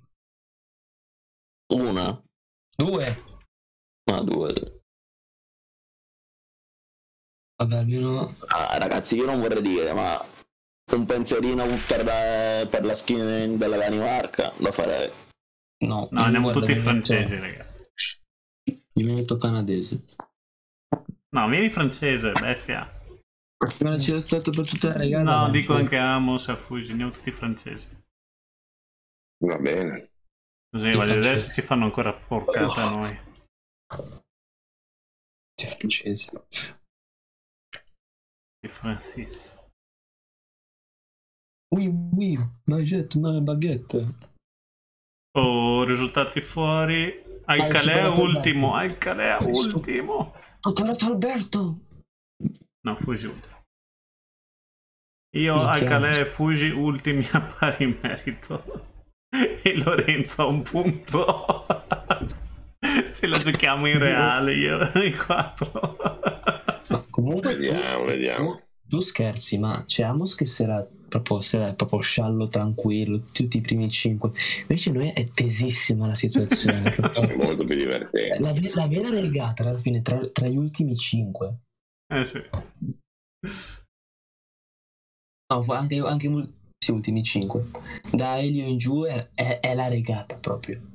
Una? 2. Ma 2. Vabbè, almeno... Ah, ragazzi, io non vorrei dire, ma un pensierino per la skin della Danimarca lo farei. No, andiamo guarda, tutti mi francesi, metto... ragazzi. Io mi metto canadese. No, vieni francese, bestia. Ma ce l'ho stato per tutta la regata. No, dico anche Amos e Fuji, andiamo tutti francesi. va bene. Così voglio vedere se ci fanno ancora porcate a noi. Tutti francesi. Di Francis. Oui, baguette. Oh, risultati fuori. Alcalea ultimo. Ho tolto Alberto. No, Fuji ultimo. Io, Alcalea e Fuji ultimi a pari merito. E Lorenzo a un punto. Ce la giochiamo in reale, io i 4. Ma comunque Vediamo. Tu scherzi, ma c'è Amos che sarà proprio sciallo, tranquillo, tutti i primi 5. Invece noi è tesissima la situazione. È molto più divertente. La vera regata alla fine tra gli ultimi 5. Sì. No, anche sì, ultimi 5. Da Elio in giù è la regata proprio.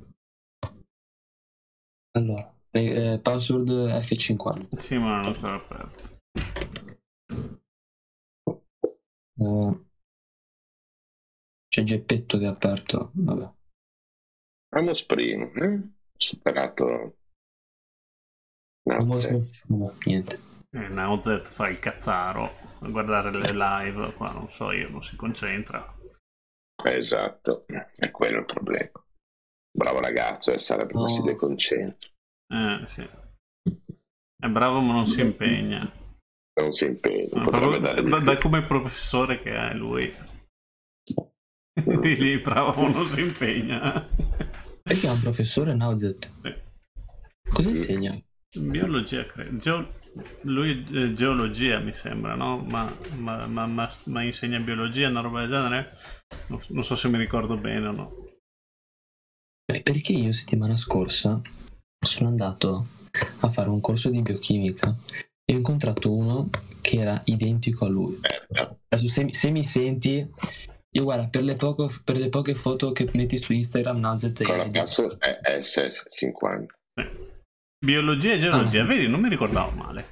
Allora, password F50. Sì, ma non ho ancora aperto. C'è Geppetto che ha aperto. Vabbè. Amos primo, superato. No, niente. Nauzet fa il cazzaro a guardare le live, qua non so io, non si concentra. Esatto, è quello il problema. Bravo ragazzo, sarebbe come si deconcentra. Sì. È bravo ma non si impegna. Non si impegna. Da come professore che è lui. Di lì bravo ma non si impegna. Perché è un professore Nauzet? Sì. Cosa insegna? Biologia, credo. Lui geologia mi sembra, no? Ma insegna biologia, una roba del genere? Non so se mi ricordo bene o no. Perché io settimana scorsa sono andato a fare un corso di biochimica e ho incontrato uno che era identico a lui. Adesso se mi senti, io guarda, per le poche foto che metti su Instagram, Nauzet Con la cazzo è SF50. Biologia e geologia, vedi, non mi ricordavo male.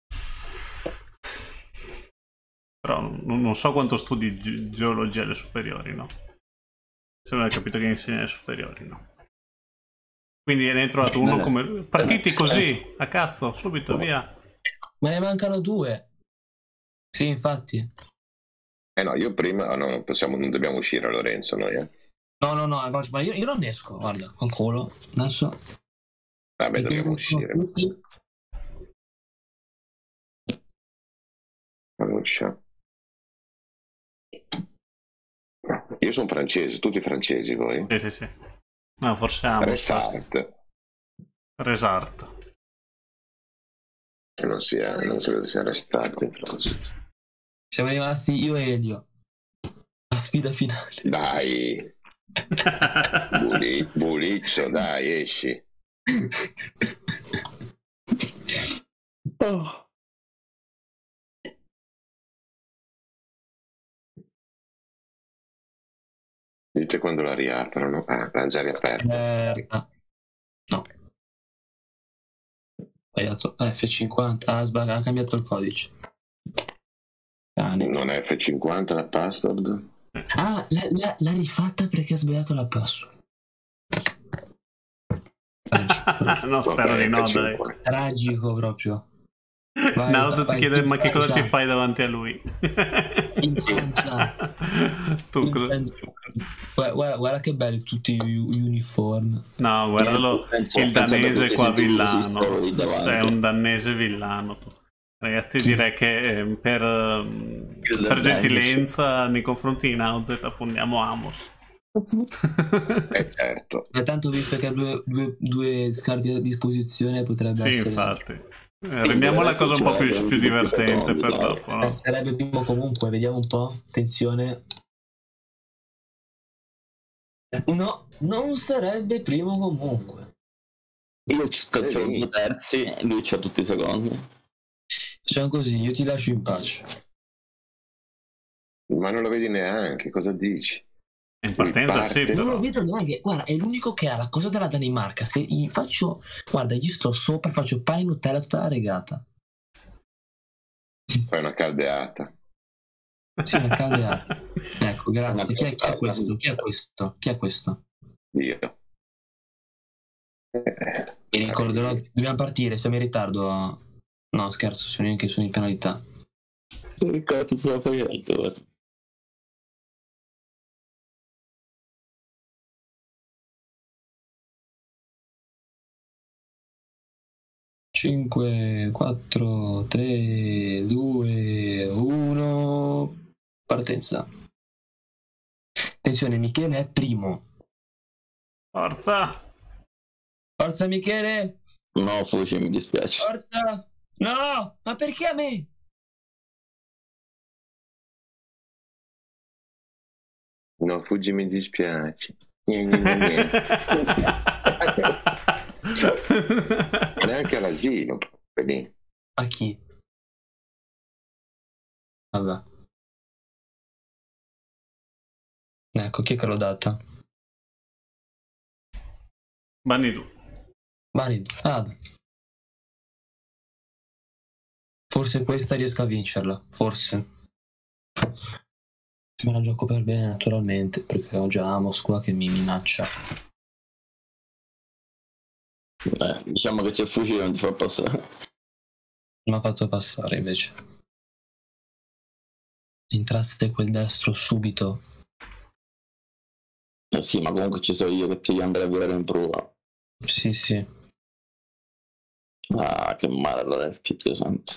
Però non so quanto studi geologia alle superiori, no? Se non hai capito che insegna alle superiori, no? Quindi ne hai trovato uno come... Partiti così, a cazzo, subito, via. Ma ne mancano 2. Sì, infatti. No, io prima... non dobbiamo uscire, Lorenzo, noi, No, ma io non esco, guarda, al culo. Adesso... Vabbè, dobbiamo uscire. Io sono francese, tutti francesi voi? Sì. No, forse Amos. Resart. Che non credo sia Restart in Francia. Siamo rimasti io e Elio. La sfida finale. Dai. Buliccio, dai, esci. Oh. Dite quando la riaprono. L'hanno già riaperta. No. Sbagliato. F50. Ha cambiato il codice. Non è F50 la password? L'ha rifatta perché ha sbagliato la password. No, spero di no, dai. Tragico proprio. Nauzet ti chiede ma che cosa ci fai davanti a lui? In Francia. Tu cosa... Guarda che belli tutti gli uniform. No, guardalo, il danese qua villano. Sei un danese villano tu. Ragazzi, direi che per gentilenza nei confronti di Nauzet affondiamo Amos. Certo. Ma tanto visto che ha due scarti a disposizione potrebbe essere... Sì, infatti. Rendiamo la cosa un po' più divertente per dopo, no? Sarebbe primo comunque, vediamo un po'. Attenzione. No, non sarebbe primo comunque. Io ci scaccio 2 terzi e lui c'ha tutti i secondi. Facciamo così, io ti lascio in pace. Ma non lo vedi neanche, cosa dici? In partenza sì, Non però. lo vedo neanche, guarda, è l'unico che ha la cosa della Danimarca. Se gli faccio, guarda, gli sto sopra, faccio pane e Nutella tutta la regata. Fai una caldeata. Sì, una caldeata. Ecco, grazie. Chi è questo? Chi è questo? Io. Mi ricorderò, dobbiamo partire, siamo in ritardo. No, scherzo, sono in penalità. Che cazzo se la fai detto, guarda. 5, 4, 3, 2, 1. Partenza. Attenzione, Michele è primo. Forza! Forza Michele! No, Fuci, mi dispiace. Forza! No! Ma perché a me? No, Fuggi, mi dispiace. Neanche all'asilo. Lì. A chi? Vabbè. Ecco, chi è che l'ho data? Banidu. Forse questa riesco a vincerla. Forse. Se me la gioco per bene, naturalmente, perché ho già Amos qua che mi minaccia. Diciamo che c'è il fucile, non ti fa passare. Mi ha fatto passare invece. Entraste quel destro subito. Sì, ma comunque ci sono io che ti andrei a virare in prova. Sì. Ah, che male allora il Dio santo.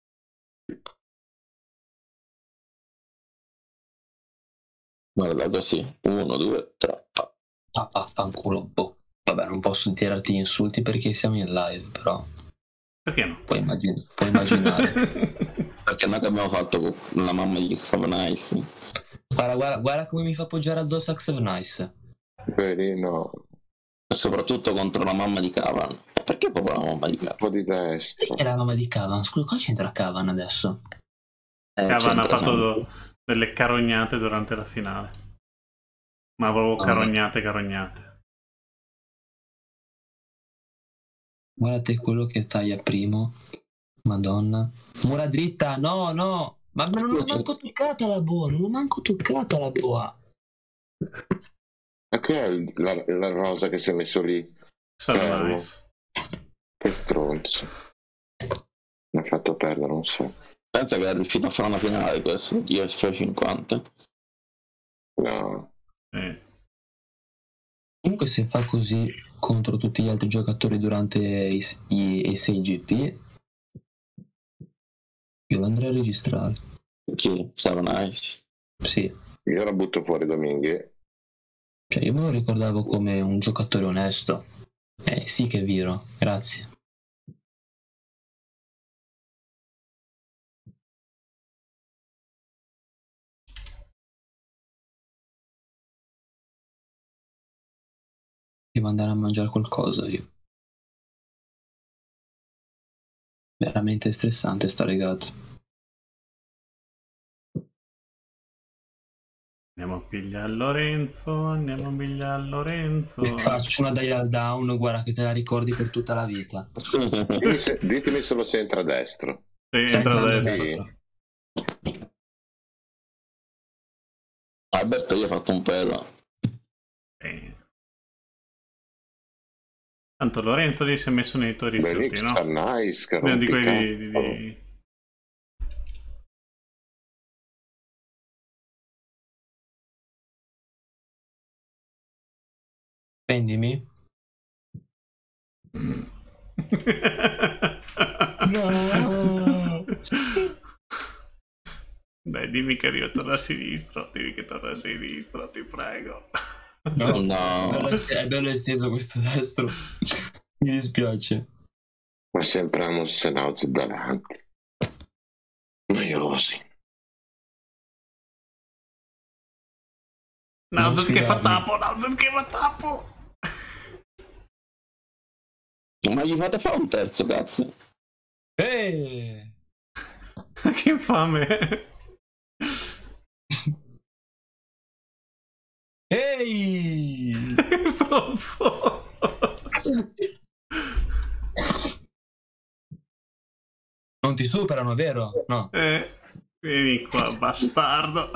Guarda così, 1, 2, 3. Fanculo. Boh. Vabbè, non posso tirarti insulti perché siamo in live, però Perché no? puoi immaginare. Perché noi che abbiamo fatto con la mamma di Xav Nice. Guarda come mi fa appoggiare addosso a Xav Nice. Vedi, no. E soprattutto contro la mamma di Cavan. Perché proprio la mamma di Un Cavan? po' di destra. Perché la mamma di Cavan? Scusa, cosa c'entra Cavan adesso? Cavan ha c'entra fatto sempre. delle carognate durante la finale. Ma proprio carognate. Guardate quello che taglia primo. Madonna. Mura dritta, no. Ma non l'ho manco toccata la boa, Ma che è la rosa che si è messo lì? Sarà nice. Che stronzo. Mi ha fatto perdere un sacco. Pensa che è riuscito a fare una finale questo, io ho 50. No. Comunque se fa così contro tutti gli altri giocatori durante i 6 GP, io lo andrei a registrare. Chi? Sarà nice. Sì. Io la butto fuori Dominghi. Cioè io me lo ricordavo come un giocatore onesto. Sì che è vero, grazie. Devo andare a mangiare qualcosa io. Veramente stressante sta regata. Andiamo a pigliare Lorenzo. Faccio una dial down, guarda che te la ricordi per tutta la vita. Ditemi solo se entra a destra. Sì, entra a destra. Sì. Alberto, io ho fatto un pelo. Tanto Lorenzo lì si è messo nei tuoi rifiuti, no? Nice, Uno di quei Prendimi. No. Dai, dimmi che arriva torna a sinistra. Dimmi che torna a sinistra, ti prego. No. È bello esteso questo destro. Mi dispiace. Ma sempre hanno Senauz davanti. Noiosi. Nauzet che fa tappo. Ma gli fate fare un terzo, cazzo. Che infame. Ehi! Stronzo. Non ti superano, vero? No. Vieni qua, bastardo.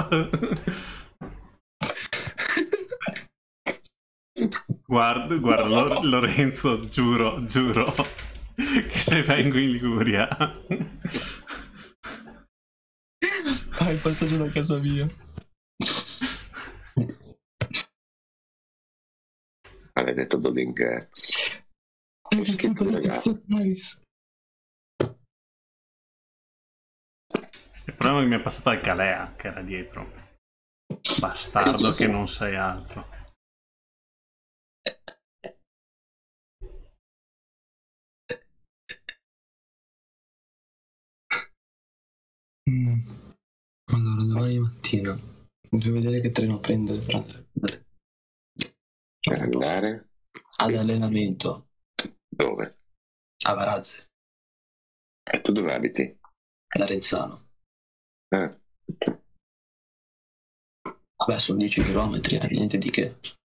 Guarda Lorenzo, giuro che se vengo in Liguria. Fai il passaggio da casa mia. Maledetto Dodinghezzi. Che schifo, ragazzi. Nice. Il problema è che mi è passato al Calea che era dietro. Bastardo che non sei altro. Allora, domani mattina devo vedere che treno prendere per andare ad allenamento. Dove? A Varazze. E tu dove abiti? Da Renzano. Vabbè, sono 10 km, niente di che.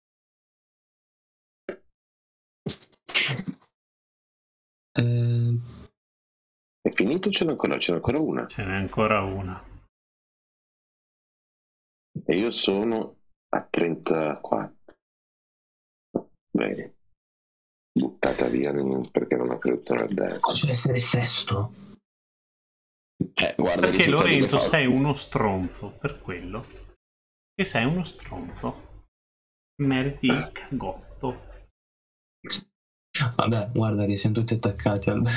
È finito o ce n'è ancora? Ce n'è ancora una? Ce n'è ancora una. E io sono a 34. Bene. Buttata via perché non ho creduto nel destra. Posso essere sesto? Guarda perché Lorenzo sei uno stronzo, per quello. Che sei uno stronzo. Meriti il cagotto. Vabbè, guarda che siamo tutti attaccati al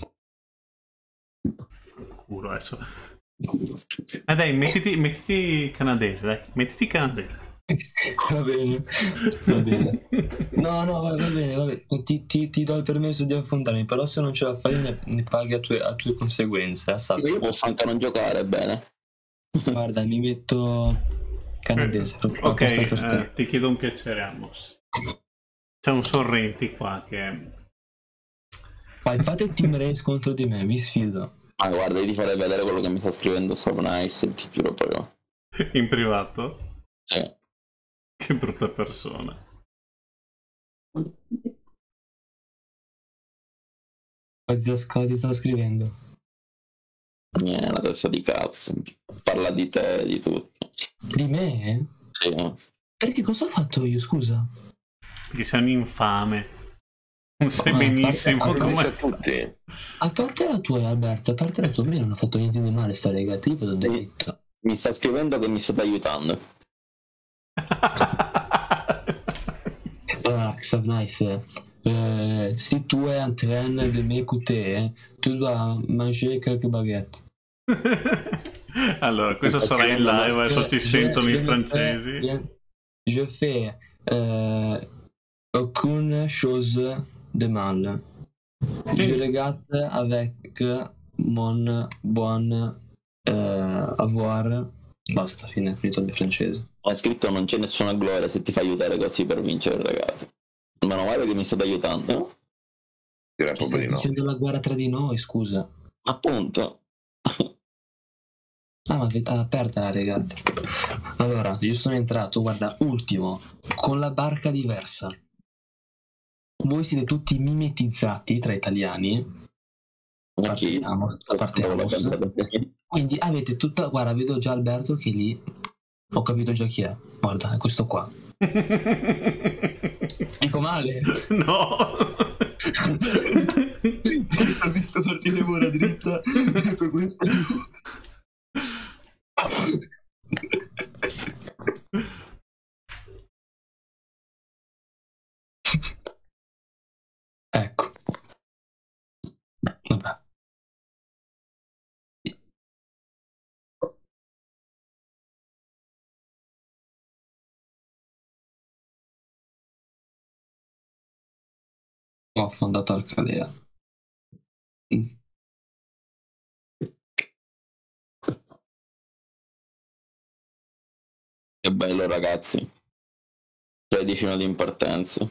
Culo adesso. Dai, mettiti canadese, dai, mettiti canadese. Va bene, va bene. No, va bene. Ti do il permesso di affondarmi, però se non ce la fai ne paghi a tue conseguenze, sappi. Io posso anche non giocare, bene. Guarda, mi metto canadese. Ok, ti chiedo un piacere, Amos. C'è un Sorrenti qua che... Fate il team race contro di me, vi sfido. Ma guarda, io ti farei vedere quello che mi sta scrivendo Nice, ti giuro proprio. In privato? Sì. Che brutta persona. Cosa ti sta scrivendo? Niente, una testa di cazzo. Parla di te, di tutto. Di me? Sì. Perché cosa ho fatto io, scusa? Perché sei un infame. Non sai benissimo come... A parte la tua, Alberto, a parte la tua, a me non ha fatto niente di male sta lega, ti vedo dritto. Mi sta scrivendo che mi state aiutando. Allora, nice. Si tu es en train de m'écouter, tu dois manger quelques baguettes. Allora, questo sarà in live, adesso ci sentono i francesi. Je fais aucune chose de mal. Je regarde avec mon bon avoir. Basta, fine, finito il francese. Ho scritto non c'è nessuna gloria se ti fa aiutare così per vincere il regate. Meno male che mi state aiutando, no? Stai dicendo la guerra tra di noi, scusa. Appunto. Ma aperta la regata. Allora, io sono entrato, guarda, ultimo, con la barca diversa. Voi siete tutti mimetizzati tra italiani. Partiamo. Quindi avete tutta... Guarda, vedo già Alberto che lì... Ho capito già chi è. Guarda, è questo qua. Dico male? No. Ho visto partire ora dritta. Ho detto questo. Ecco. Vabbè. Ho affondato Alcalea. Che bello, ragazzi. 13 di impartenza.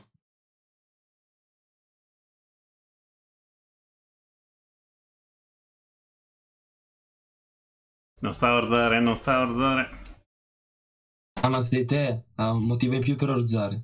Non sta a orzare. Ah, ma sei te? Ha un motivo in più per orzare.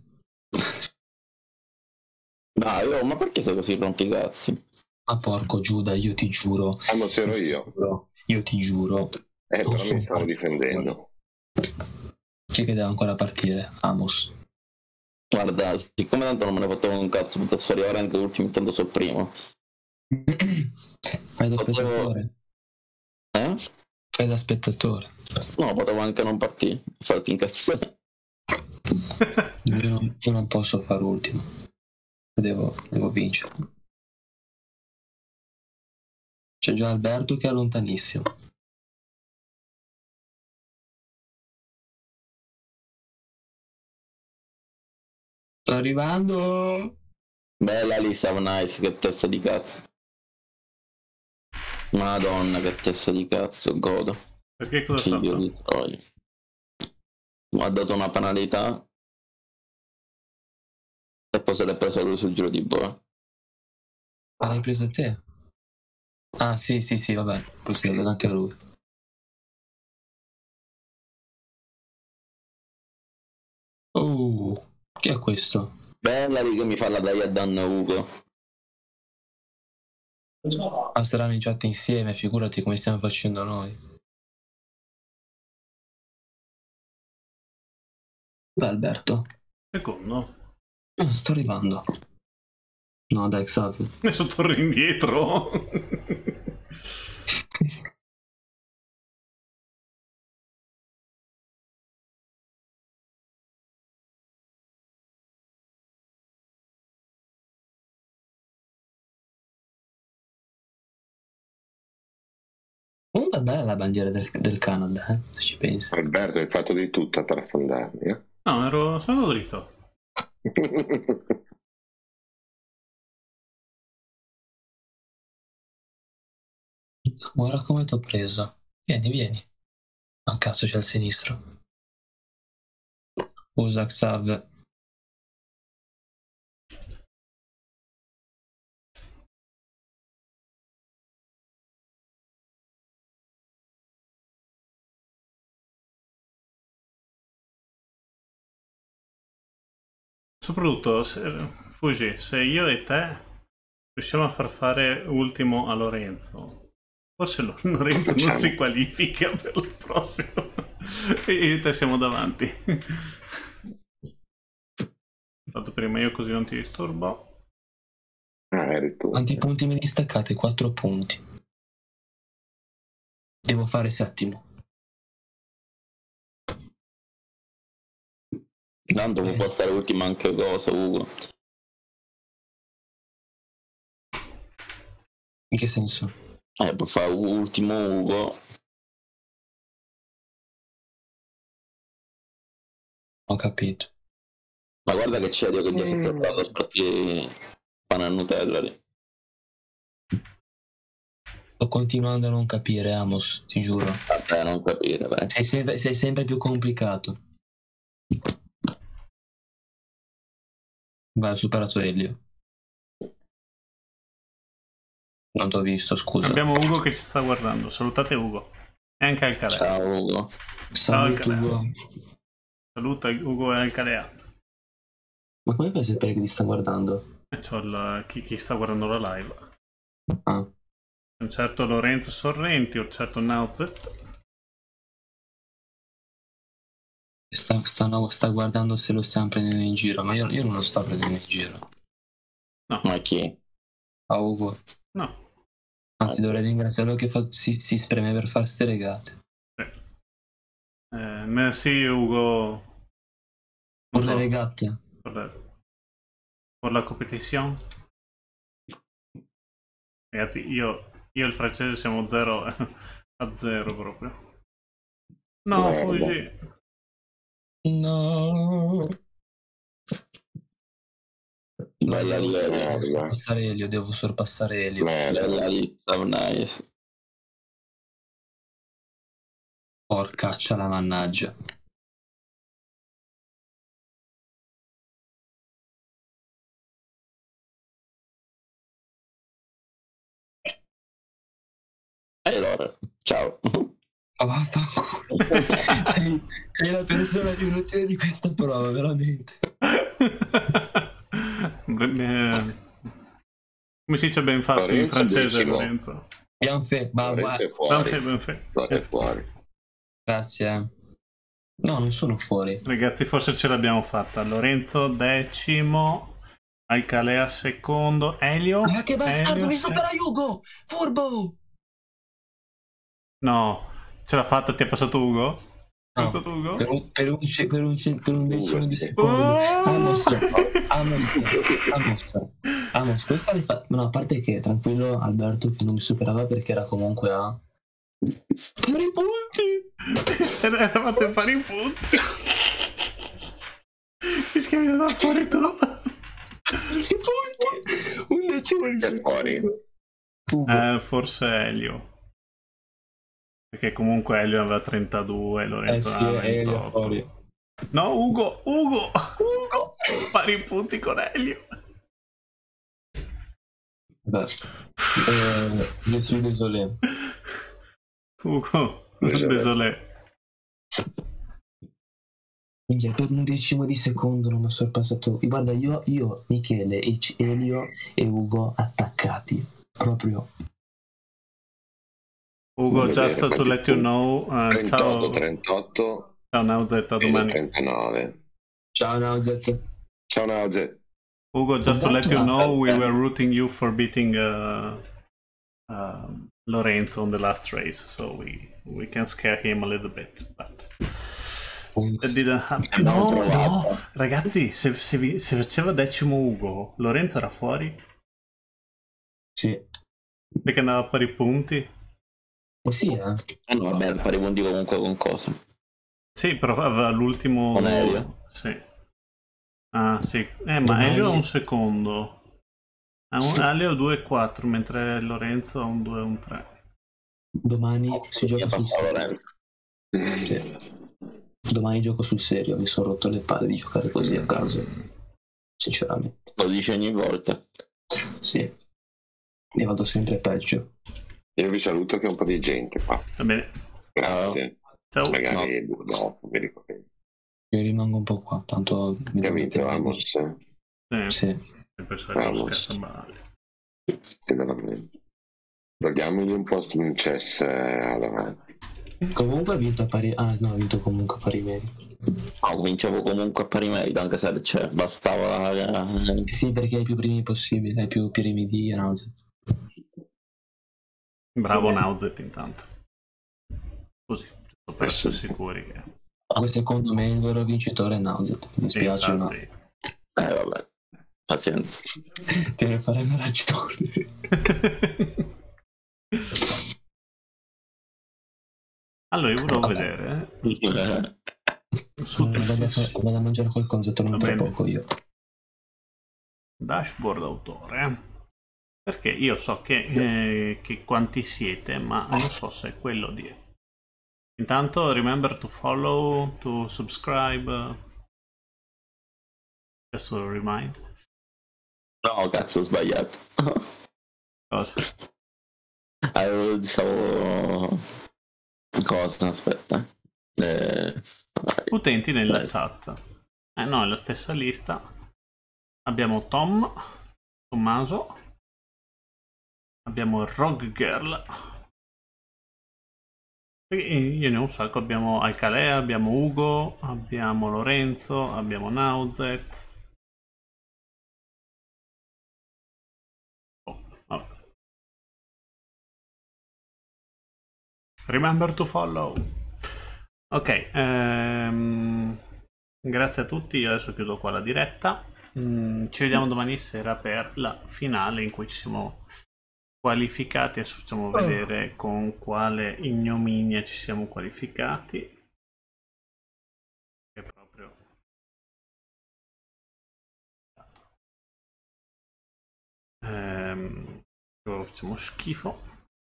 Dai, oh, ma perché sei così rompicazzi? Ma porco Giuda, io ti giuro. Ma c'ero io. Io ti giuro. Però mi stavo difendendo. Chi è che deve ancora partire? Amos. Guarda, siccome tanto non me ne fatto un cazzo, potevo arrivare anche l'ultimo, intanto sul primo. Fai da spettatore. Fai da spettatore. No, potevo anche non partire, farti incazzare. Io non posso fare ultimo. Devo vincere. C'è già Alberto che è lontanissimo. Sto arrivando. Bella Lisa Nice, che testa di cazzo. Madonna, che testa di cazzo, godo. Perché cosa ha Figlio fatto? di Troia. Mi ha dato una penalità e poi se l'è preso lui sul giro di boa. Ma l'hai preso te? Ah, sì, vabbè. Così l'ha preso anche lui. Oh, chi è questo? Bella lì che mi fa la taglia a danno Ugo. Ma saranno in chat insieme, figurati come stiamo facendo noi. Beh, Alberto. Secondo. Sto arrivando. No, dai, Xavi. Adesso torno indietro. Comunque bella la bandiera del Canada, se ci pensi. Alberto, hai fatto di tutto per affondarmi, eh? No, sono dritto. Guarda come t'ho preso. Vieni. Ah, cazzo, c'è il sinistro. Usa Xav. Soprattutto, Fuji, se io e te riusciamo a far fare ultimo a Lorenzo, forse Lorenzo non si qualifica per il prossimo. E io e te siamo davanti. Fatto prima io così non ti disturbo. Eri tu. Quanti punti mi distaccate? 4 punti. Devo fare settimo. Tanto può passare ultima anche cosa, Ugo. In che senso? Può fare ultimo Ugo. Ho capito. Ma guarda che c'è Dio che già si è preparato a spartire pane a Nutella lì. Sto continuando a non capire, Amos, ti giuro. Vabbè, non capire, vai. Sei sempre più complicato. Vai, ho superato Elio. Non t'ho visto, scusa. Abbiamo Ugo che ci sta guardando. Salutate Ugo. E anche Alcalea. Ciao Ugo. Saluto, Ugo. Saluta Ugo e Alcalea. Ma come fai a sapere che ti sta guardando? C'ho chi sta guardando la live. Ah. Un certo Lorenzo Sorrenti, un certo Nauzet. Sta guardando se lo stiamo prendendo in giro, ma io non lo sto prendendo in giro. No. Ma chi? A Ugo. No. Anzi, dovrei ringraziarlo che si spreme per fare ste regate. Sì. Merci Ugo. Per le regate. Per la competition. Ragazzi, io e il francese siamo 0-0 proprio. No, Fuji. No. Bella Devo sorpassare Elio. Bella lista, nice. Porcaccia la mannaggia. E allora, ciao. Sei la persona più inutile di questa prova, veramente. Come si dice ben fatto in francese, Lorenzo? Bien fait, ben fait. È fuori. Grazie. No, non sono fuori. Ragazzi, forse ce l'abbiamo fatta. Lorenzo decimo, Alcalea secondo, Elio. Ma che bastardo, mi supera Ugo! Furbo! No, ce l'ha fatta, ti è passato Ugo? No, passato Ugo? Per un decimo di secondo. Amos, questa l'hai fatta. No, a parte che tranquillo Alberto che non mi superava perché era comunque a fare i punti. Eravate a fare i punti. Mi schiavi da fuori tu. I punti. Un decimo di secondo. Forse Elio. Perché comunque Elio aveva 32 e Lorenzo aveva 28. No, Ugo! Fare i punti con Elio. Je suis désolé. Ugo, désolé. Per un decimo di secondo non mi ha sorpassato. Guarda, io Michele, Elio e Ugo attaccati. Proprio. Ugo, just to let you know, 38. Ciao Nauzet, a domani. 39. Ciao Nauzet. Ciao Nauzet. Ugo, just to let you know, we were rooting you for beating Lorenzo on the last race, so we can scare him a little bit, but that didn't happen. No, ragazzi, se faceva decimo Ugo, Lorenzo era fuori? Sì. Perché andava a pari punti? Sì, No, vabbè, pari punti comunque con cosa? Sì, però aveva l'ultimo... Con Elio? Sì. Ah, sì. Ma Domani- Elio ha un secondo. Elio 2,4, mentre Lorenzo ha un 2 e un 3. Domani si gioca sul serio. Lorenzo. Sì. Domani gioco sul serio, mi sono rotto le palle di giocare così a caso, sinceramente. Lo dice ogni volta. Sì, ne vado sempre peggio. Io vi saluto che è un po' di gente qua. Va bene. Grazie. Ciao. Magari dopo mi ricordo. Io rimango un po' qua, tanto mi Che ha devo vinto mettere- Ramos? Sì. Sì. Sempre solito Vamos. scherzo banale. Che veramente. Togliamogli un po' un chess davanti. Comunque ha vinto a pari... Ah no, ha vinto comunque a pari meri. No, vincevo comunque a pari merito, anche se cioè, bastava... Sì, perché hai più primi possibili, hai più primi di Rousey. Bravo Nauzet intanto. Così, giusto per essere sicuri che... Poi secondo me il vero vincitore è Nauzet. Mi dispiace, ma Infatti. vabbè, pazienza. ti ne faremo ragione. Allora, io volevo vedere su Vado a mangiare qualcosa, torno Va tra bene. poco io. dashboard autore. Perché io so che quanti siete, ma non so se è quello di... Intanto, remember to follow, to subscribe. Just to remind. No, cazzo, ho sbagliato. Cosa? Stavo... Cosa? Aspetta. Utenti nella chat. No, è la stessa lista. Abbiamo Tommaso. Abbiamo Rogue Girl. E io ne ho un sacco. Abbiamo Alcalea, abbiamo Ugo, abbiamo Lorenzo, abbiamo Nauzet. Vabbè. Remember to follow. Ok, grazie a tutti. Io adesso chiudo qua la diretta. Ci vediamo domani sera per la finale in cui ci siamo qualificati. Adesso facciamo vedere con quale ignominia ci siamo qualificati. È proprio facciamo schifo.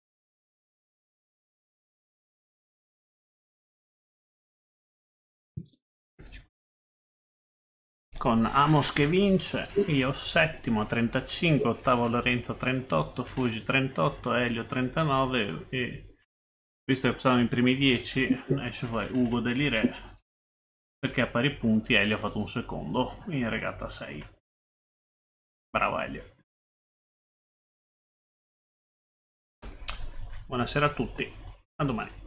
Con Amos che vince, io settimo a 35, ottavo Lorenzo 38, Fuji 38, Elio 39 e visto che siamo i primi 10 esce fuori Ugo Delire perché a pari punti Elio ha fatto un secondo in regata 6. Bravo Elio. Buonasera a tutti, a domani.